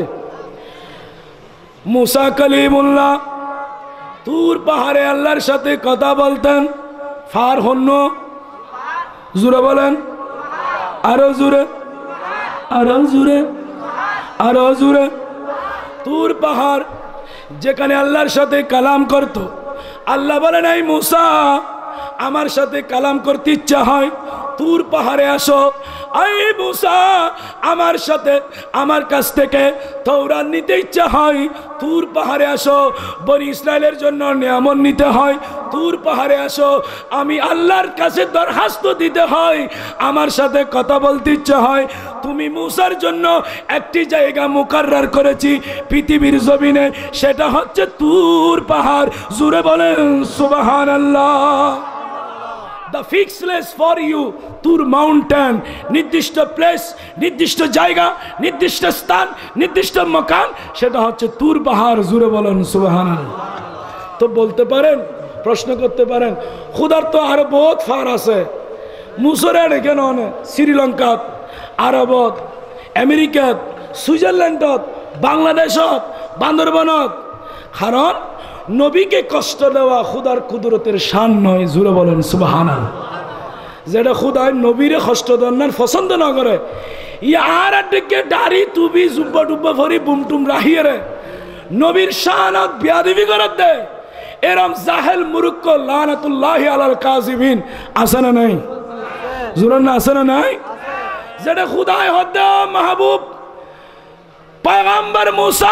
মুসা কালিমুল্লাহ তুর পাহাড়ে আল্লাহর সাথে কথা বলতেন। ফার হন্য জুড়ে বলেন, আরো জুড়ে, আরো জুড়ে, আরো জুড়ে। তুর পাহাড় যেখানে আল্লাহর সাথে কালাম করত, আল্লাহ বলেন এই মুসা আমার সাথে কালাম করতে ইচ্ছা হয় তুর পাহাড়ে আসো। এই মুসা আমার সাথে আমার কাছ থেকে তওরাত নিতে ইচ্ছা হয় তুর পাহাড়ে আসো। বনি ইসরায়েলের জন্য নিয়ামত নিতে হয় তুর পাহাড়ে আসো। আমি আল্লাহর কাছে দরখাস্ত দিতে হয়, আমার সাথে কথা বলতে ইচ্ছা হয়। তুমি মুসার জন্য একটি জায়গা মুকাররার করেছি পৃথিবীর জমিনে, সেটা হচ্ছে তুর পাহাড়। জোরে বলেন সুবহানাল্লাহ। The fixed place for you, Tur mountain, নির্দিষ্ট প্লেস, নির্দিষ্ট জায়গা, নির্দিষ্ট স্থান, নির্দিষ্ট মকান, সেটা হচ্ছে তুর পাহাড়। জোরে বলেন সুবহানাল্লাহ। তো বলতে পারেন, প্রশ্ন করতে পারেন, খুদার তো আরো বহুত ফার আছে, মুসরের কেন শ্রীলঙ্কাত, আরবত, আমেরিকাত, সুইজারল্যান্ডত, বাংলাদেশত, বান্দরবানত। কারণ নবীকে কষ্ট দেওয়া খুদার কুদরতের শান নয়। জোরে বলেন সুবহানাল্লাহ। যেটা খুদার নবীরে কষ্ট দেওয়ার পছন্দ না করে, ইয়ার দিকে দাড়ি টুপি জুব্বা টুব্বা ভরি বুমটুম রাহিয়ে নবীর শানত বিয়াদবি করে দেয়, এরম জাহেল মুরুক্ক লানাতুল্লাহি আলাল কাযিবিন আছে না নাই? জোরে না আছে না নাই? যেটা খুদায় হদ মাহবুব পয়গম্বর মুসা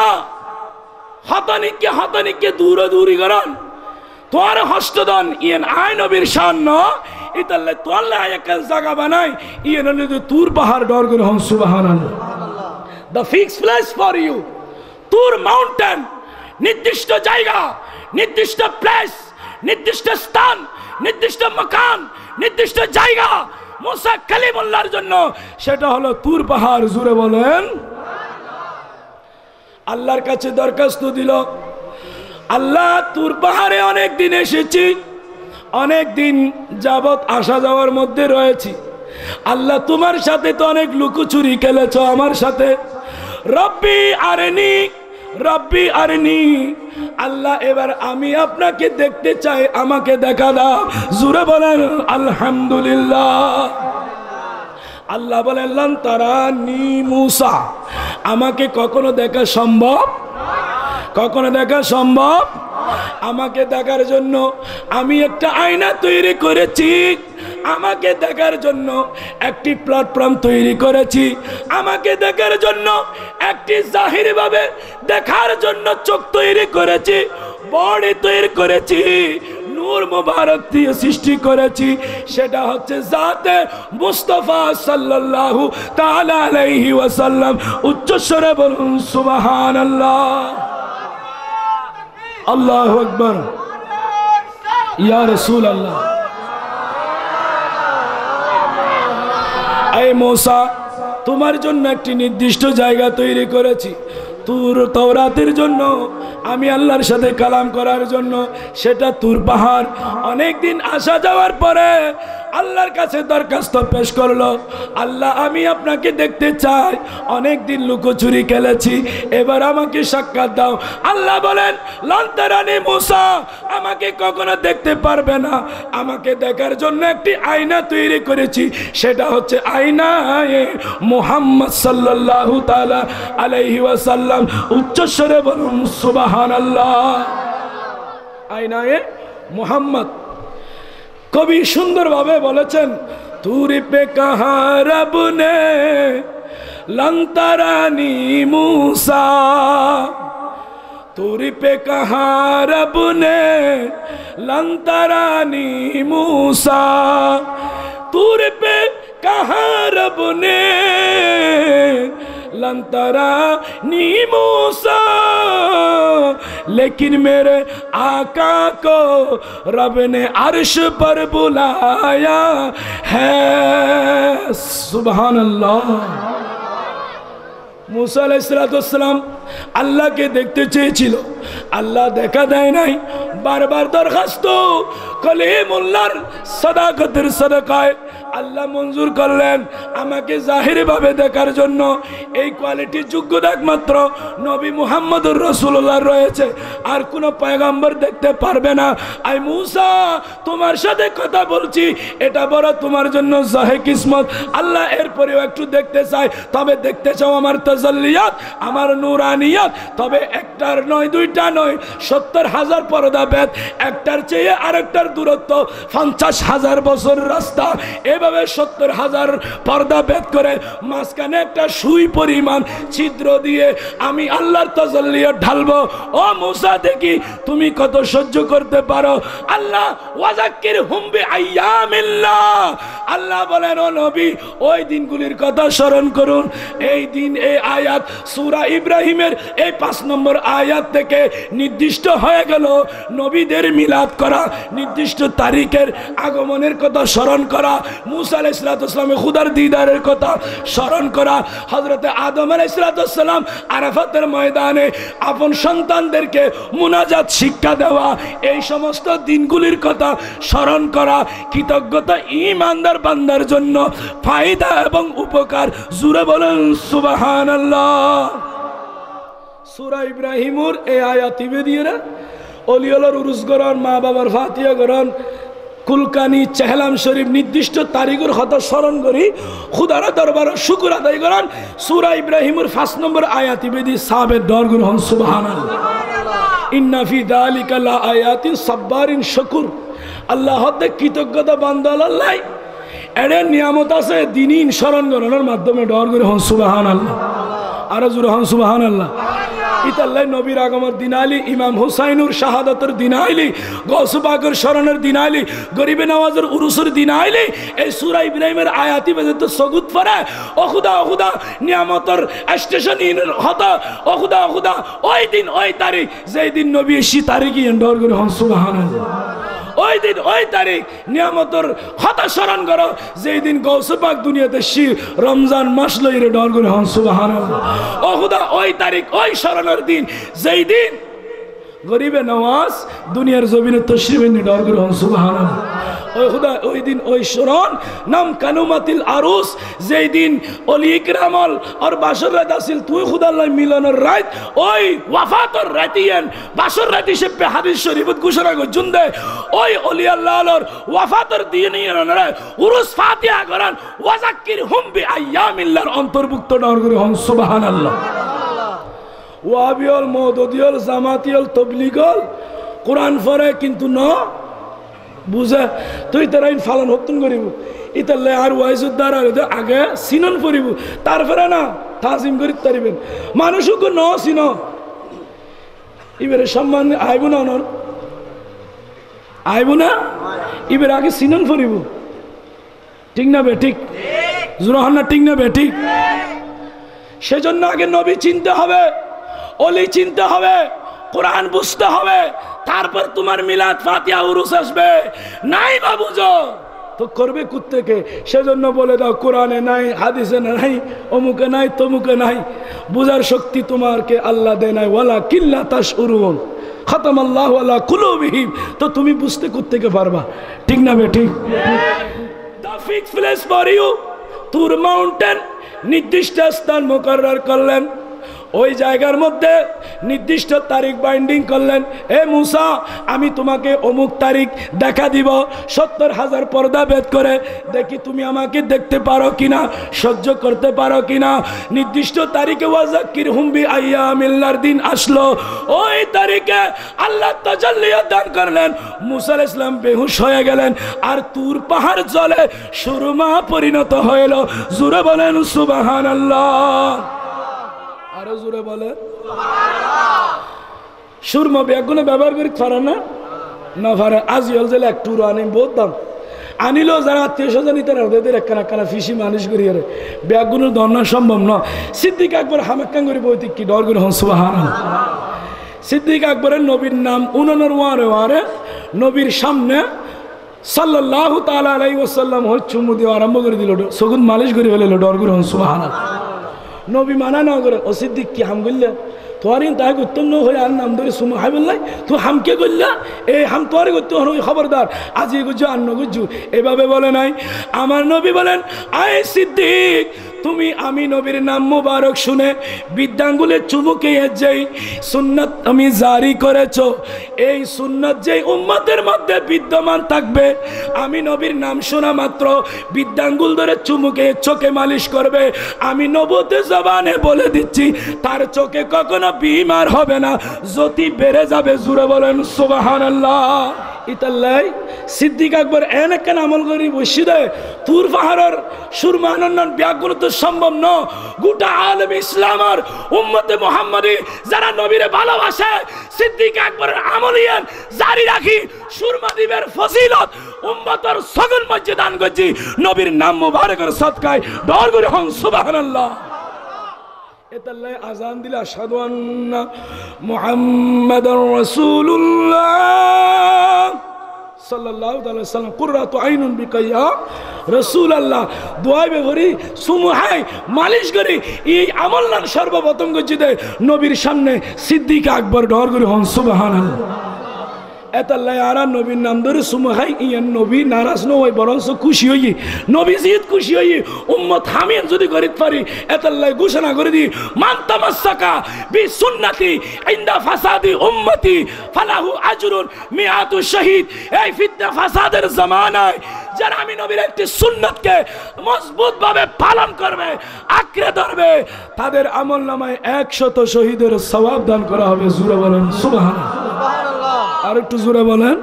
হতনিকে দূরে দূরি করেন, তোমার হস্তদন ইয়েন আয় নবীর শান ন ইতাল্লে তোয়াল্লে আয়াকাল জায়গা বানাই ইয়েন নদী তুর পাহাড় ডর করে হন সুবহানাল্লাহ। The fixed place for you, Tur mountain, নির্দিষ্ট জায়গা, নির্দিষ্ট প্লেস, নির্দিষ্ট স্থান, নির্দিষ্ট মকান, নির্দিষ্ট জায়গা মুসা কালিমুল্লাহর জন্য, সেটা হলো তুর পাহাড়। জুড়ে বলেন। আল্লাহর কাছে দরখাস্ত দিল, আল্লাহ তুর পাহাড়ে অনেক দিন এসেছি, অনেক দিন যাবত আসা যাওয়ার মধ্যে রয়েছি। আল্লাহ তোমার সাথে তো অনেক লুকোচুরি খেলেছ আমার সাথে। রব্বি আরনি, রব্বি আরনি, আল্লাহ এবার আমি আপনাকে দেখতে চাই, আমাকে দেখা দাও। জুড়ে বলেন আলহামদুলিল্লাহ। আল্লাহ বলেন লান তারানি মুসা, আমাকে কখনো দেখা সম্ভব, কখনো দেখা সম্ভব। আমাকে দেখার জন্য আমি একটা আয়না তৈরি করেছি, আমাকে দেখার জন্য একটি প্ল্যাটফর্ম তৈরি করেছি, আমাকে দেখার জন্য একটি জাহিরভাবে দেখার জন্য চোখ তৈরি করেছি, বডি তৈরি করেছি, নূর মুবারক দিয়ে সৃষ্টি করেছি, সেটা হচ্ছে জাতে মুস্তাফা সাল্লাল্লাহু তাআলা আলাইহি ওয়াসাল্লাম। উচ্চস্বরে বলুন সুবহানাল্লাহ, আল্লাহু আকবার, ইয়া রাসূলুল্লাহ। এই মূসা, তোমার জন্য একটি নির্দিষ্ট জায়গা তৈরি করেছি, তুর তাওরাতের জন্য, আমি আল্লাহর সাথে কালাম করার জন্য। সেটা তুর পাহাড়। অনেক দিন আসা যাওয়ার পরে আল্লাহর কাছে দরখাস্ত পেশ করলো, আল্লাহ আমি আপনাকে দেখতে চাই, অনেক দিন লুকোচুরি খেলেছি, এবার আমাকে সাক্ষাৎ দাও। আল্লাহ বলেন, লান তারানি মূসা, আমাকে কখনো দেখতে পারবে না, আমাকে দেখার জন্য একটি আয়না তৈরি করেছি, সেটা হচ্ছে আয়নায়ে মুহাম্মদ সাল্লাল্লাহু তাআলা আলাইহি ওয়াসাল্লাম। উচ্চস্বরে বলুন সুবহানাল্লাহ। আয়নায়ে মুহাম্মদ। কবি সুন্দরভাবে বলেছেন, তুরি পে কাহা রব নে লন্তারানি মূসা, তুরি পে কাহা রব নে লন্তারানি মূসা, তুরি পে কাহা রব নে लंतरानी मूसा, लेकिन मेरे आका को रब ने अर्श पर बुलाया है। सुभान अल्लाह। मूसा अलैहिस्सलाम আল্লাহকে দেখতে চেয়েছিল, আল্লাহ দেখা দেয় নাই, বারবার দরখাস্ত কলিমুল্লাহর সাদাকতের সাদাকায় আল্লাহ মঞ্জুর করলেন আমাকে জাহিরভাবে দেখার জন্য। এই কোয়ালিটির যোগ্যতা একমাত্র নবী মুহাম্মদুর রাসূলুল্লাহ রয়েছে, আর কোনো পয়গম্বর দেখতে পারবে না। আই মূসা, তোমার সাথে কথা বলছি, এটা বড় তোমার জন্য জাহে কিসমত। আল্লাহ এরপরেও একটু দেখতে চাই, তবে দেখতে চাও আমার তাজাল্লিয়াত, আমার নূরানিয়াত, তবে একটার নয়, দুইটা নয়, ৭০,০০০ পর্দা বেদ, একটার চেয়ে আরেকটার দূরত্ব ৫০,০০০ বছর রাস্তা। এভাবে ৭০,০০০ পর্দা বেদ করে মাঝখানে একটা সুই পরিমাণ ছিদ্র দিয়ে আমি আল্লাহর তাজাল্লিয়াত ঢালবো। ও মূসা, দেখি তুমি কত সহ্য করতে পারো। আল্লাহ ওয়াজাক্কির হুম বিআইয়ামিল্লাহ, আল্লাহ বলেন, ও নবী, ওই দিনগুলির কথা স্মরণ করুন। এই দিন, এই আয়াত সূরা ইব্রাহিমের এই ৫ নম্বর আয়াত থেকে নির্দিষ্ট হয়ে গেল নবীদের মিলাদ করা, নির্দিষ্ট তারিখের আগমনের কথা স্মরণ করা, মূসা আলাইহিস সালামের খুদার দিদারের কথা স্মরণ করা, হযরতে আদম আলাইহিস সালাম আরাফাতের ময়দানে আপন সন্তানদেরকে মুনাজাত শিক্ষা দেওয়া, এই সমস্ত দিনগুলির কথা স্মরণ করা। কৃতজ্ঞতা ইমানদার বান্দার জন্য ফায়দা এবং উপকার। জুরে বলেন সুবহানাল্লাহ। সূরা ইব্রাহিমের এই আয়াত দিয়ে অলিওলার উরুস গরণ, মা বাবার ফাতিহা গরণ, কুলকানি, চেহলাম শরীফ নির্দিষ্ট তারিখের কথা স্মরণ করি, খুদারা দরবার শুকুর আদায় করেন। সূরা ইব্রাহিমের ৫ নম্বর আয়াত বেদি সাহাবের ডর গ্রহণ। সুবহানাল্লাহ। ইন্না ফি যালিকা লা আয়াতিন সাব্বারিন শাকুর। আল্লাহ হতে কৃতজ্ঞতা বান্দা আল্লাহ এর নিয়ামত আছে, দিনই স্মরণ করানোর মাধ্যমে ডর গ্রহণ। সুবহানাল্লাহ। আরো জোরে হন সুবহানাল্লাহ। ইতাল্লাহ নবীর আগমর দিন আইলি, ইমাম হুসাইনুর শাহাদাতের দিন আইলি, গৌস পাকের স্মরণের দিন আইলি, গরিবে নওয়াজের উরুসের দিন আইলি, এই সূরা ইব্রাহিমের আয়াতি বেজে তো সগুত পড়ে। ও খুদা, ও খুদা, নিয়ামতের স্টেশন হতা, ও খুদা, ও খুদা, ওই দিন, ওই তারিখ, যেই দিন নবী এসি তারিখই ডর করে হন সুবহানাল্লাহ। ওই দিন, ওই তারিখ নিয়ামতের কথা স্মরণ করো, যেই দিন গৌস পাক দুনিয়াতে রমজান মাস লইরে ডর করে হন সুবহানাল্লাহ। ও খুদা, ওই তারিখ, ওই স্মরণের দিন, যেই দিন গরিবে নওয়াজ দুনিয়ার জমিনে তশরিফ এনে ডর করে হন সুবহানাল্লাহ। ওই খুদা, ওই দিন, ওই স্মরণ নাম কানুমাতিল আরুস, যেই দিন অলি ইকরামল আর বাসর রাত আসিল, তুই খুদাল্লাহ মিলনের রাত, ওই ওয়াফাতর রাতিয়ান বাসর রাত হিসেবে হাদিস শরীফত ঘোষণা করছুন দে, ওই অলি আল্লাহর ওয়াফাতর দিন উরুস ফাতিহা করান, ওয়াজাক্কির হুম বিআইয়ামিল্লাহর অন্তর্ভুক্ত ডর করে হন সুবহানাল্লাহ। ওয়াহাবিয়ল, মওদুদিয়ল, জামাতিয়ল, তবলিগল কোরআন পড়ে কিন্তু বুঝা তুই তারা ফালন হত্যন করিব ইতালে আর ওয়াইজুদ্দার আগে সিনন করিব তারপরে না তাজিম করি তারিবেন মানুষকে ন চিন এবারে সম্মান আইব না অনর আইব না এবার আগে সিনন করিব ঠিক না বে ঠিক জুরহান না ঠিক না বে ঠিক সেজন্য আগে নবী চিনতে হবে অলি চিনতে হবে কোরআন বুঝতে হবে তারপর তোমার মিলাদ ফাতিহা উরুস আসবে নাই বাবুজো তো করবে কুত্তেকে সেজন্য বলে দাও কোরআনে নাই হাদিসে নাই অমুকে নাই তমুকে নাই বুঝার শক্তি তোমারকে আল্লাহ দেয় নাই ওয়ালা কিল্লা তাশউরুন খতম আল্লাহু আলা কুলুবিহিম তো তুমি বুঝতে কুত্তেকে পারবা ঠিক না বে ঠিক the fix place for you Tur mountain নির্দিষ্ট স্থান মুকরর করলেন ওই জায়গার মধ্যে নির্দিষ্ট তারিখ বাইন্ডিং করলেন এ মুসা আমি তোমাকে অমুক তারিখ দেখা দিব ৭০,০০০ পর্দা ভেদ করে দেখি তুমি আমাকে দেখতে পারো কিনা সহ্য করতে পারো কিনা নির্দিষ্ট তারিখে ওয়াজাক্কির হুমবি আইয়ামিল্লার দিন আসলো ওই তারিখে আল্লাহ তাজাল্লিয়াত দান করলেন মুসা আলাইহিস সালাম বেহুশ হয়ে গেলেন আর তুর পাহাড় জলে সুরমা পরিণত হইল জোরে বলেন সুবহানাল্লাহ আরো জোরে বলে সুরমা ব্যাগগুলো ব্যবহার করি পারে না না পারে আজিয়াল জেলে একটু আনি বহুত দাম আনিলেও যারা আত্মীয় স্বজন তারা ওদের একখানা ফিসি মানুষ করি আরে ব্যাগগুলোর ধর্না সম্ভব নয় সিদ্দিক আকবর হামেক্কান করি বইতে কি ডর করে হন সুবহানাল্লাহ সিদ্দিক আকবরের নবীর নাম উনানোর ওয়ারে নবীর সামনে সাল্লাল্লাহু তাআলা আলাইহি ওয়াসাল্লাম চুমু দিয়ে আরম্ভ করে দিল সগুন মালিশ করে ফেলে ডর করে হন সুবহানাল্লাহ নবী মানা না করে ও সিদ্দিক কি হাম করলে তোয়ারিন তাই করতে ন হয়ে আর নাম ধরে সুমু হাই বললাই তুই হামকে করলা এই হাম তোয়ারি করতে হন খবরদার আজি গুজু আর নগুজু এভাবে বলে নাই আমার নবী বলেন আয় সিদ্দিক তুমি আমি নবীর নাম মুবারক শুনে বিদ্যাঙ্গুলে চুমুকে যাই সুন্নাত আমি জারি করেছ এই সুন্নাত যেই উম্মতের মধ্যে বিদ্যমান থাকবে আমি নবীর নাম শোনা মাত্র বিদ্যাঙ্গুল ধরে চুমুকে চোখে মালিশ করবে আমি নবুতে জবানে বলে দিচ্ছি তার চোখে কখনো বিমার হবে না জ্যোতি বেড়ে যাবে জুড়ে বলেন সুবহানাল্লাহ ইতাল্লাই সিদ্দিক আকবর এনেকেন আমল করি বসি দেয় তুর পাহাড়ের সুরমানন্দন ব্যাগগুলো তো সম্ভব ন গোটা আলম ইসলামের উম্মতে মুহাম্মাদি যারা নবীরে ভালোবাসে সিদ্দিক আকবরের আমলিয়ান জারি রাখি সুরমা দ্বীপের ফজিলত উম্মতের সগল মধ্যে দান করছি নবীর নাম মুবারকের সদকায় ডর করে হন সুবহানাল্লাহ এতাল্লাই আজান দিলা আশহাদু আন্না মুহাম্মাদার রাসূলুল্লাহ সাল্লাল্লাহু আলাইহি ওয়াসাল্লাম কুররাতু আইনুন বিকাইয়া রাসূলুল্লাহ দোয়া বেভরি সুমহাই মালিশ করি এই আমল নাম সর্বপ্রথম গজি দে নবীর সামনে সিদ্দিক আকবর ডর করে হন সুবহানাল্লাহ এতাল্লাই আরা নবীর নাম ধরে সুমহাই ইয়ান নবী নারাজ নয় বরঞ্চ খুশি হই নবী জিদ খুশি হই উম্মত হামিন যদি করিতে পারি এতাল্লাই ঘোষণা করে দি মান তামাসসাকা বি সুন্নতি ইনদা ফাসাদি উম্মতি ফালাহু আজরুন মিআতু শহীদ এই ফিতনা ফাসাদের জামানায় যারা আমি নবীর একটি সুন্নতকে মজবুত ভাবে পালন করবে আঁকড়ে ধরবে তাদের আমলনামায় 100 শহীদের সওয়াব দান করা হবে জোরে বলেন সুবহানাল্লাহ আর একটু জোরে বলেন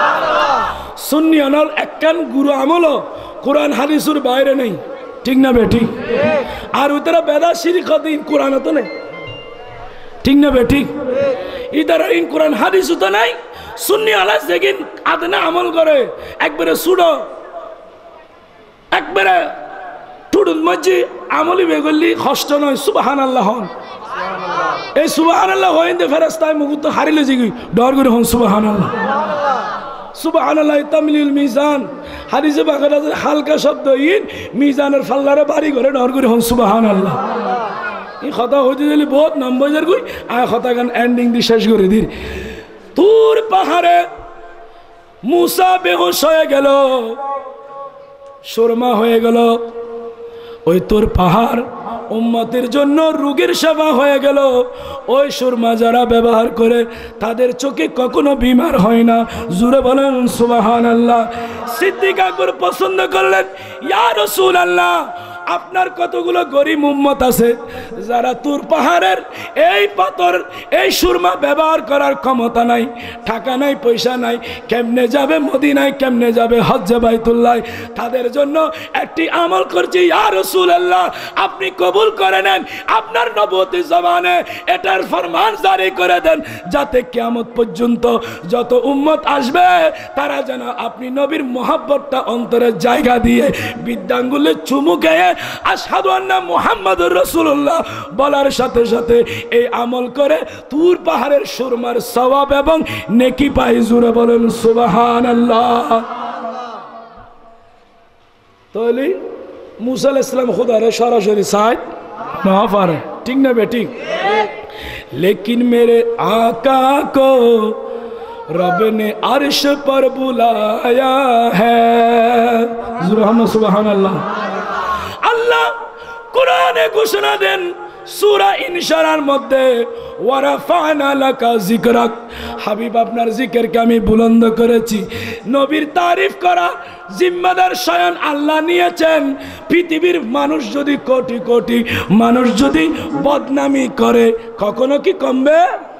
সুন্নি আনাল একখান গুরু আমল কোরআন হাদিসের বাইরে নেই ঠিক না বে ঠিক আর ওইতারা বেদা শিরিক দিন কোরআন তো নেই ঠিক না বে ঠিক ইতারা ইন কোরআন হাদিস তো নাই সুন্নি আলা যেদিন আদনা আমল করে একবারে সুড়ো একবারে টুডুল মজি আমলি বেগলি কষ্ট নয় সুবহানাল্লাহ হন এই সুবহানাল্লাহ হইন্দে ফেরেশতায় মুগুত হারিলে জিগি ডর করে হন সুবহানাল্লাহ সুবহানাল্লাহ তামলিল মিজান হাদিসে বাগারে হালকা শব্দ ইন মিজানের ফাল্লারে বাড়ি করে ডর করে হন সুবহানাল্লাহ এই কথা হইতে দিলে বহুত নম্বর কই আর কথা গান এন্ডিং দি শেষ করে দিই তুর পাহাড়ে মুসা বেহুশ হয়ে গেল সুরমা হয়ে গেল ওই তোর পাহাড় উম্মতের জন্য রোগীর সেবা হয়ে গেল ওই সুরমা যারা ব্যবহার করে তাদের চোখে কখনো বিমার হয় না জোরে বলেন সুবহানাল্লাহ সিদ্দিক আকবর পছন্দ করলেন ইয়া রাসূলুল্লাহ আপনার কতগুলো গরিব উম্মত আছে যারা তুর পাহাড়ের এই পাথর এই সুরমা ব্যবহার করার ক্ষমতা নাই, টাকা নাই, পয়সা নাই, কেমনে যাবে মদিনায়, কেমনে যাবে হজ্জে বাইতুল্লাহ। তাদের জন্য একটি আমল করছি, ইয়া রাসূলুল্লাহ আপনি কবুল করে নেন, আপনার নবুয়তি জবানে এটার ফরমান জারি করে দেন, যাতে কিয়ামত পর্যন্ত যত উম্মত আসবে তারা যেন আপনি নবীর মহব্বতটা অন্তরে জায়গা দিয়ে বিদ্যাঙ্গুলে চুমু খেয়ে আশহাদু আন্না মুহাম্মাদুর রাসূলুল্লাহ বলার সাথে সাথে এই আমল করে তুর পাহাড়ের সুরমার সওয়াব এবং নেকি পাই। জোরে বলেন সুবহানাল্লাহ। তাহলে मूसा अलैहिस्सलाम खुदा रे सरासरि साथ ना पारे, ठीक ना बेटी? लेकिन मेरे आका को रब ने अर्श पर बुलाया है। सुभान अल्लाह। अल्लाह कुराने घोषणा देन सूरा इनशारार मध्य ওয়ারাফা'না লাকা যিকরাক, হাবিব আপনার জিকিরকে আমি বুলন্দ করেছি। নবীর তারিফ করা জিম্মাদার স্বয়ং আল্লাহ নিয়েছেন। পৃথিবীর মানুষ যদি কোটি কোটি মানুষ যদি বদনামি করে কখনো কি কমবে?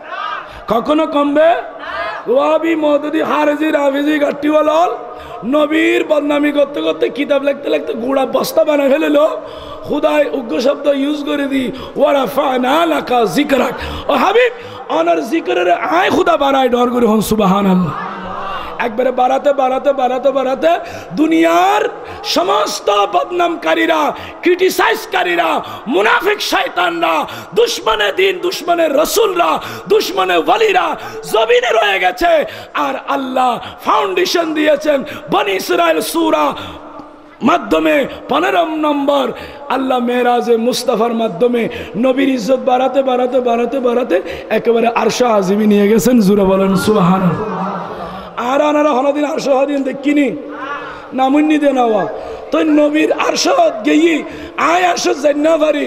কখনো কমবে? ওয়াবি মওদুদি হারজি রাফিজি গাট্টিওয়ালা নবীর বদনামি করতে করতে কিতাব লিখতে লিখতে গুড়া বস্তা বানায় ফেললো। খুদাই উগ্র শব্দ ইউজ করে দি ওয়ারাফা'না লাকা যিকরাক। ও হাবিব অনার জিকিরের আয় খুদা বাড়ায় ডর করে হন সুবহানাল্লাহ। একবারে বাড়াতে বাড়াতে বাড়াতে বাড়াতে দুনিয়ার সমস্ত বদনামকারীরা, ক্রিটিসাইজকারীরা, মুনাফিক শয়তানরা, দুশমনে দিন, দুশমনে রসুলরা, দুশমনে ওয়ালিরা জমিনে রয়ে গেছে। আর আল্লাহ ফাউন্ডেশন দিয়েছেন বনি ইসরাইল সূরা মাধ্যমে 15 নম্বর আল্লাহ মেরাজে মুস্তাফার মাধ্যমে নবীর ইজ্জত বাড়াতে বাড়াতে বাড়াতে বাড়াতে একেবারে আরশে আজিমি নিয়ে গেছেন। জোরে বলেন সুবহানাল্লাহ। আর আনারা হলদিন আরশ হদিন দেখিনি নামুন্নি দে নাওয়া তো নবীর আরশ গেই আয় আরশ জান্না পারি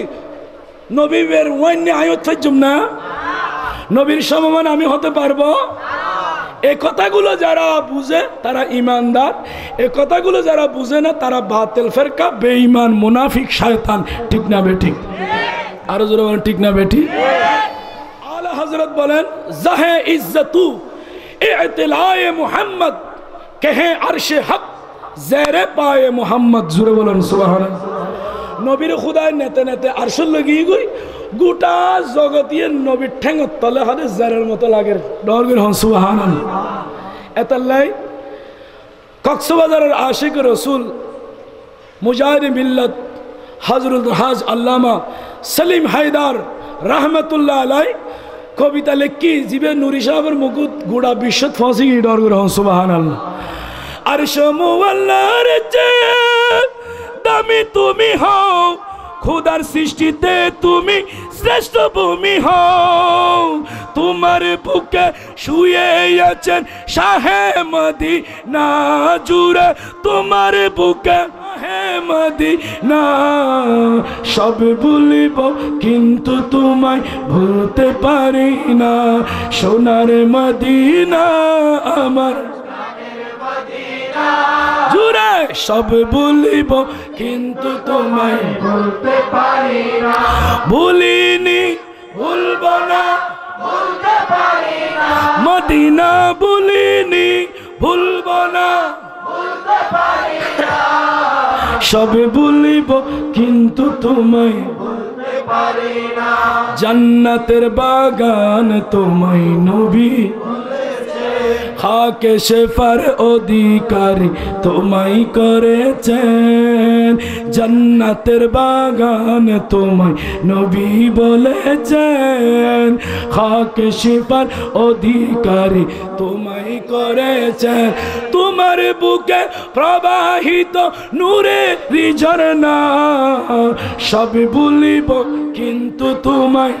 নবীর ওয়ান্নি আয়ত ফাজুম না, নবীর সমমান আমি হতে পারবো? এই কথাগুলো যারা বুঝে তারা ইমানদার, এই কথাগুলো যারা বুঝে না তারা বাতিল ফেরকা, বেঈমান, মুনাফিক, শয়তান। ঠিক না বেটি? আরো জোরে বলেন ঠিক না বেটি? আলা হযরত বলেন জাহে ইজ্জতু ইতিলায়ে মুহাম্মদ কহে আরশে হক জেরে পায়ে মুহাম্মদ। জোরে বলেন সুবহানাল্লাহ। নবীর খুদায় নেতে নেতে আরশ লগি গই গোটা জগতিয়ে নবীর ঠেঙত তলে হাতে জেরের মতো লাগে ডর করে হন সুবহানাল্লাহ। এতাল্লাই কক্সবাজারের আশিক রসুল মুজাহিদ মিল্লাত হযরত হাজ আল্লামা সলিম হায়দার রহমতুল্লাহ আলাই কবিতা লেখি জিবে নুরি সাহেবের মুকুট গোটা বিশ্বত ফাঁসি ডর করে হন সুবহানাল্লাহ। আরশ মুআল্লার চেয়ে দামি তুমি হও, খুদার সৃষ্টিতে তুমি শ্রেষ্ঠ ভূমি হও। তোমার বুকে শুয়ে আছেন শাহে মদিনা জুড়ে, তোমার বুকে শাহে মদিনা। সব ভুলিব কিন্তু তোমায় ভুলতে পারি না, সোনার মদিনা আমার জুড়ে। সব ভুলিব কিন্তু তোমায় ভুলতে পারি না, ভুলিনি ভুলব না ভুলতে পারি না, মদিনা ভুলিনি ভুলব না ভুলতে পারি না। সব ভুলিব কিন্তু তোমায় ভুলতে পারি না, জান্নাতের বাগান তোমায় নবী খাকে শেফার অধিকারী তোমায় করেছেন, জান্নাতের বাগান তোমায় নবী বলেছেন, খাকে শেফার অধিকারী তোমায় করেছেন। তোমার বুকে প্রবাহিত নূরের ঝরনা, সব ভুলিব কিন্তু তোমায়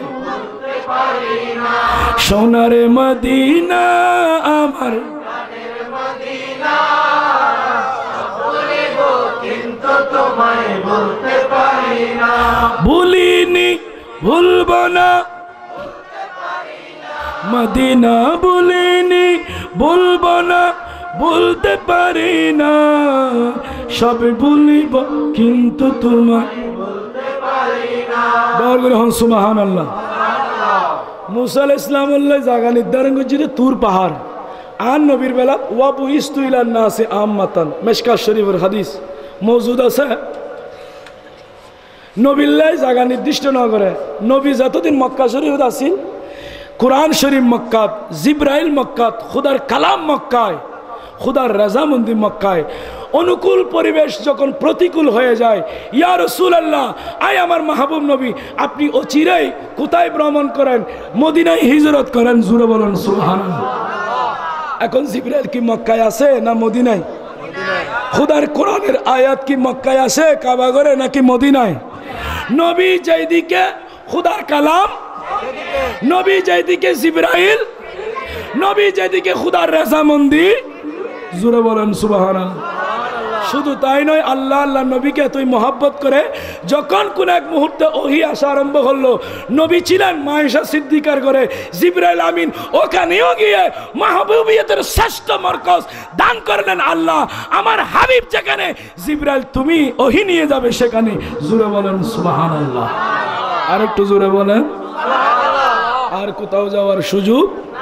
সোনার মদিনা আমার মদিনা। ভুলিব কিন্তু তোমায় ভুলতে পারি না, ভুলিনি ভুলব না মদিনা, ভুলিনি ভুলব না ভুলতে পারি না। সব ভুলিব কিন্তু তোমায় সুবহানাল্লাহ। মুসা আলাইহিস সালাম জায়গা নির্ধারণ করছিল তুর পাহাড়, আর নবীর বেলা ওয়াবু ইস্তু ইলান নাসি আম্মাতান, মিশকাত শরীফের হাদিস মওজুদ আছে। নবীল্লাই জায়গা নির্দিষ্ট না করে, নবী যতদিন মক্কা শরীফ আছিল, কোরআন শরীফ মক্কাত, জিব্রাইল মক্কাত, খুদার কালাম মক্কায়, খুদার রাজামন্দি মক্কায়, অনুকূল পরিবেশ যখন প্রতিকূল হয়ে যায়, ইয়া রাসূলুল্লাহ, আয় আমার মাহবুব নবী, আপনি অচিরেই কোথায় ভ্রমণ করেন? মদিনায় হিজরত করেন। জুড়ে বলেন সুবহানাল্লাহ। এখন জিব্রাইল কি মক্কায় আছে না মদিনায়? খুদার কোরআনের আয়াত কি মক্কায় আছে কাবা ঘরে নাকি মদিনায়? নবী যেদিকে খুদার কালাম, নবী যেদিকে জিব্রাইল, নবী যেদিকে খুদার রাজামন্দি। জোরে বলেন সুবহানাল্লাহ। শুধু তাই নয়, আল্লাহ আল্লাহ নবীকে এতই মহব্বত করে যখন কোন এক মুহূর্তে ওহী আসা আরম্ভ করলো, নবী ছিলেন মায়েশা সিদ্দিকার ঘরে, জিবরাইল আমিন ওখানেও গিয়ে মাহবুবিয়তের শ্রেষ্ঠ মরকজ দান করলেন আল্লাহ। আমার হাবিব যেখানে, জিবরাইল তুমি ওহী নিয়ে যাবে সেখানে। জোরে বলেন সুবহানাল্লাহ। আর একটু জোরে বলেন। আর কোথাও যাওয়ার সুযোগ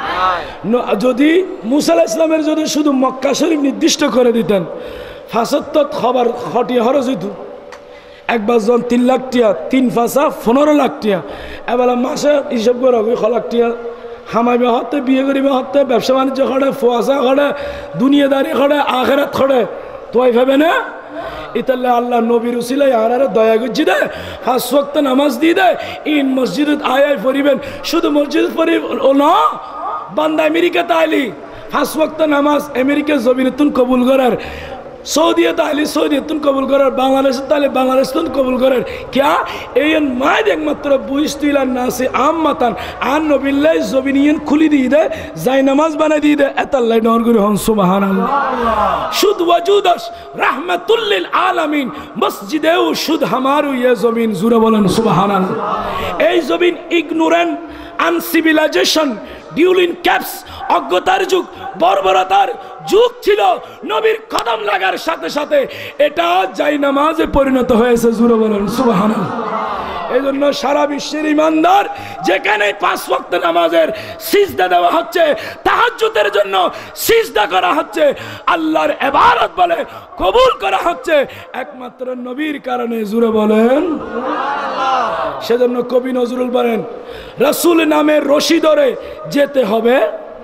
যদি মুসা আলাইহিস সালামের যদি শুধু মক্কা শরীফ নির্দিষ্ট করে দিতেন, ফাঁসত্তর খবর হটিয়ে খরচ হইত। একবার জন 3 লাখ টিয়া, 3 ফাঁসা 15 লাখ টিয়া। এবার মাসে হিসাব করে 1 লাখ টিয়া হামাইবে হতে, বিয়ে করিবে হতে, ব্যবসা বাণিজ্য করে, ফুয়াশা করে, দুনিয়াদারি করে, আখেরাত করে, তোয়াই ভাবে না? ইতাল্লা আল্লাহ নবীর উসিলায় আর দয়া করছি দে, 5 ওয়াক্ত নামাজ দিয়ে দেয়, ইন মসজিদত আয় পড়িবেন। শুধু মসজিদ পড়ি ও না, বান্দা আমেরিকাতে আইলি 5 ওয়াক্ত নামাজ আমেরিকা জমিনতুন কবুল করার, সৌদিয়াতে আইলি সৌদিয়াতুন কবুল করার, বাংলাদেশে তাহলে বাংলাদেশতুন কবুল করার। ক্যা এই মায় একমাত্র বুইস্তিলান নাসি আম্মাতান আন নবিল্লাহ জবিনিয়ান খুলি দিয়ে দেয়, যাই নামাজ বানাই দিয়ে দেয়। এতাল্লাই নর করে হন সুবহানাল্লাহ। শুদ ওয়াজুদাস রাহমাতুল লিল আলামিন, মসজিদেও শুদ হামারু ইয়ে জমিন। জুরে বলেন সুবহানাল্লাহ। এই জমিন ইগনোরেন্ট, আনসিভিলাইজেশন, ডিউলিন ক্যাপস, অজ্ঞতার যুগ, বর্বরতার যুগ ছিল। নবীর কদম লাগার সাথে সাথে এটা যাই নামাজে পরিণত হয়েছে। জুরে বলেন সুবহানাল্লাহ। এই জন্য সারা বিশ্বের ইমানদার যেখানে 5 ওয়াক্ত নামাজের সিজদা দেওয়া হচ্ছে, তাহাজ্জুদের জন্য সিজদা করা হচ্ছে, আল্লাহর ইবাদত বলে কবুল করা হচ্ছে একমাত্র নবীর কারণে। জুরে বলেন সুবহানাল্লাহ। সেজন্য কবি নজরুল বলেন, রাসূল নামের রশি ধরে যেতে হবে,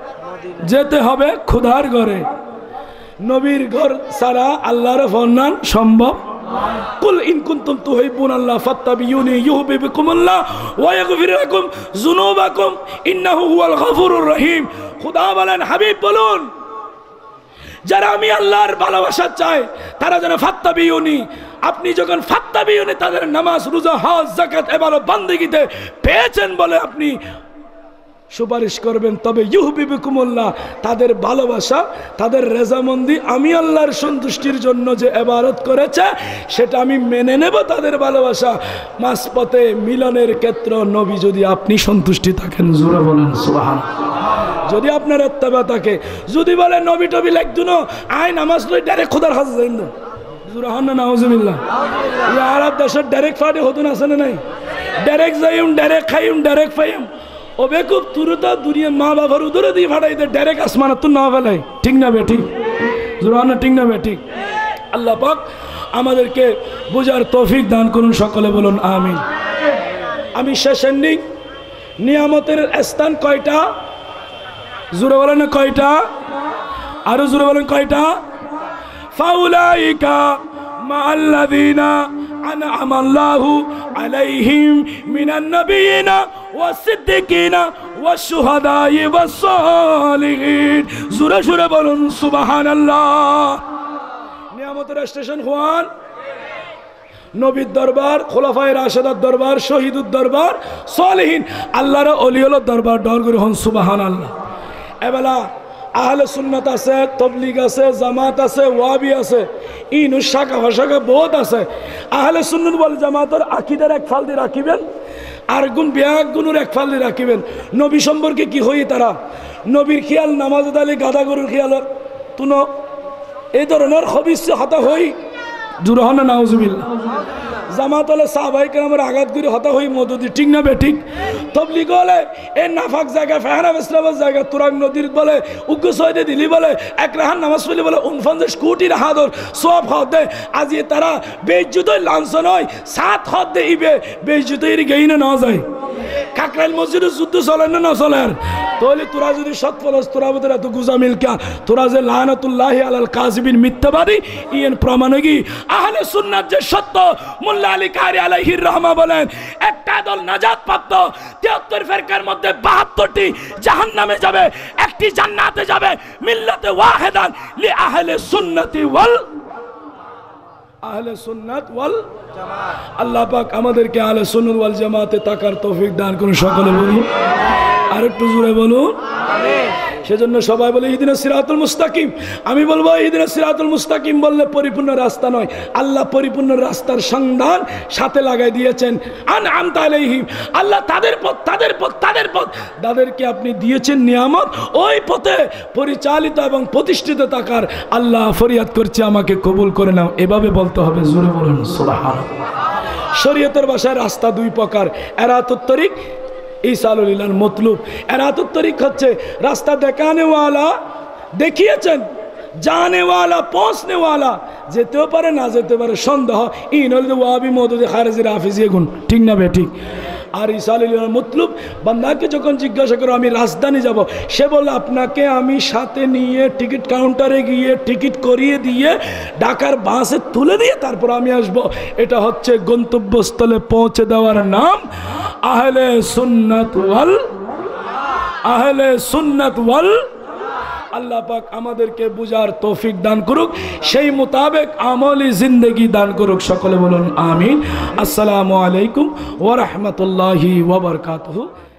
যেতে হবে খোদার ঘরে। নবীর ঘর ছাড়া আল্লাহর ফরমান সম্ভব। কুল ইন কুনতুম তুহিব্বুনাল্লাহ ফাত্তাবিউনি ইউহিব্বুকুমুল্লাহ ওয়া ইয়াগফির লাকুম যুনুবাকুম ইন্নাহু হুয়াল গফুরুর রহিম। খোদা বলেন, হাবিব বলুন, যারা আমি আল্লাহর ভালোবাসা চায় তারা যেন ফাত্তাবিউনি, আপনি যখন ফাত্তাবিউনি তাদের নামাজ, রোজা, হজ, যাকাত, ইবাদত, বান্দেগিতে পেয়েছেন বলে আপনি সুপারিশ করবেন, তবে ইউহিব্বুকুমুল্লাহ, তাদের ভালোবাসা, তাদের রেজামন্দি, আমি আল্লাহর সন্তুষ্টির জন্য যে ইবাদত করেছে সেটা আমি মেনে নেব। তাদের ভালোবাসা মাঝপথে মিলনের ক্ষেত্র নবী যদি আপনি সন্তুষ্টি থাকেন। জোরে বলেন সুবহানাল্লাহ। যদি আপনার ইত্তেবা থাকে, যদি বলে নবী টবি লাগদুনো আই নামাজ লই ডাইরেক্ট খোদার কাছে যাইন না, জোরে হন না নাউজুবিল্লাহ। ইয়া আরব দেশের ডাইরেক্ট ফাটে হতুন আছে না নাই? ডাইরেক্ট যাইম, ডাইরেক্ট খাইম, ডাইরেক্ট ফাইম। ও বেকুব তুরুতা দুনিয়া মা বাবার উদরে দিয়ে ফাটাইতে ডাইরেক্ট আসমান তুন না ফেলাই। ঠিক না বে ঠিক? জোরে হন না ঠিক না বে ঠিক? আল্লাহ পাক আমাদেরকে বোঝার তৌফিক দান করুন, সকলে বলুন আমিন। আমি শেষ এন্ডিং। নিয়ামতের স্থান কয়টা? জোরে বলেন কয়টা? আরো জোরে বলেন কয়টা? ফাউলাইকা মাআল্লাযিনা আনআমা আল্লাহু আলাইহিম মিনান নাবিয়িনা ওয়াস-সিদ্দিকিনা ওয়াশ-শুহাদাই ওয়াস-সালিহিন। জোরে জোরে বলুন সুবহানাল্লাহ। নিয়ামতের স্টেশন কোন? নবীর দরবার, খোলাফায়ে রাশেদার দরবার, শহীদুর দরবার, সালেহিন, আল্লাহর ওলিওর দরবার। ডর করে হন সুবহানাল্লাহ। এবেলা আহলে সুন্নাত আছে, তবলিগ আছে, জামাত আছে, ওয়াবি আছে, ইনু শাখা ভাষাখা বহুত আছে। আহলে সুন্নাত ওয়াল জামাতের আকীদার এক ফাল দিয়ে রাখিবেন, আর গুণ বিয়াক গুণের এক ফাল দিয়ে রাখিবেন। নবী সম্পর্কে কি হই তারা? নবীর খেয়াল, নামাজ আদালি, গাদা গরুর খেয়াল তুনো, এই ধরনের খবিস হতা হই জুড়ে হন না নাউজুবিল্লাহ। জামাত হলে সাহাবাই কেরামের আঘাত করে হতা হই মদদি, ঠিক না বে ঠিক? তবলিগ হলে এই নাফাক জায়গা ফেহানা ইসলামের জায়গা তুরাগ নদীর বলে উগ্র সৈদে দিলি বলে এক রাহান নামাজ পড়লি বলে 49 কোটি হাদর সব হদ দেয়। আজি তারা বেইজ্জুতই লাঞ্ছন হয়, 7 হদ দে ইবে বেইজ্জুতই গেই না যায়। কাকরাইল মসজিদে যুদ্ধ চলে না চলে? আর তাহলে তোরা যদি সৎফলস তোরা বোধ এত গুজামিল কা তোরা যে লানাতুল্লাহি আলাল কাযিবিন মিথ্যাবাদী ইয়েন প্রমাণ কি আহলে সুন্নাত যে সত্য। মোল্লা আলী কারি আলাইহির রহমা বলেন একটা দল নাজাত প্রাপ্ত, 73 ফিরকার মধ্যে 72টি জাহান্নামে যাবে, একটি জান্নাতে যাবে। মিল্লাতে ওয়াহিদান লি আহলে সুন্নতি ওয়াল আহলে সুন্নাত ওয়াল জামাত। আল্লাহ পাক আমাদেরকে আহলে সুন্নাত ওয়াল জামাতে থাকার তৌফিক দান করুন। সকলে বলুন আর একটু জোরে বলুন আমিন। সেজন্য সবাই বলে ইহদিনাস সিরাতুল মুস্তাকিম। আমি বলবো ইহদিনাস সিরাতুল মুস্তাকিম বললে পরিপূর্ণ রাস্তা নয়, আল্লাহ পরিপূর্ণ রাস্তার সন্ধান সাথে লাগাই দিয়েছেন। আনআমতা আলাইহিম, আল্লাহ তাদের পথ তাদেরকে আপনি দিয়েছেন নিয়ামত, ওই পথে পরিচালিত এবং প্রতিষ্ঠিত থাকার আল্লাহ ফরিয়াদ করছে আমাকে কবুল করে নাও। এভাবে বলতে হবে, জোরে বলুন সুবহানাল্লাহ। শরীয়তের ভাষায় রাস্তা দুই প্রকার, এরাতুত তরিক, ইসালুল ইলাল মতলুব। এরাতুত তরিক হচ্ছে রাস্তা দেখানেওয়ালা, দেখিয়েছেন, জানেওয়ালা, পৌঁছনেওয়ালা, যেতেও পারে না যেতে পারে সন্দেহ। ইন হল ওয়াবি মদুদে খারেজি হাফিজি গুণ, ঠিক না বে ঠিক? আর ইসালুল ইলাল মতলুব, বান্দাকে যখন জিজ্ঞাসা করো আমি রাজধানী যাব, সে বলে আপনাকে আমি সাথে নিয়ে টিকিট কাউন্টারে গিয়ে টিকিট করিয়ে দিয়ে ঢাকার বাসে তুলে দিয়ে তারপর আমি আসব। এটা হচ্ছে গন্তব্যস্থলে পৌঁছে দেওয়ার নাম আহলে সুন্নাত ওয়াল। আল্লাহ পাক আমাদেরকে বুঝার তৌফিক দান করুক, সেই মোতাবেক আমলি জিন্দেগি দান করুক। সকলে বলুন আমিন। আসসালামু আলাইকুম ওয়া রাহমাতুল্লাহি ওয়া বারাকাতুহু।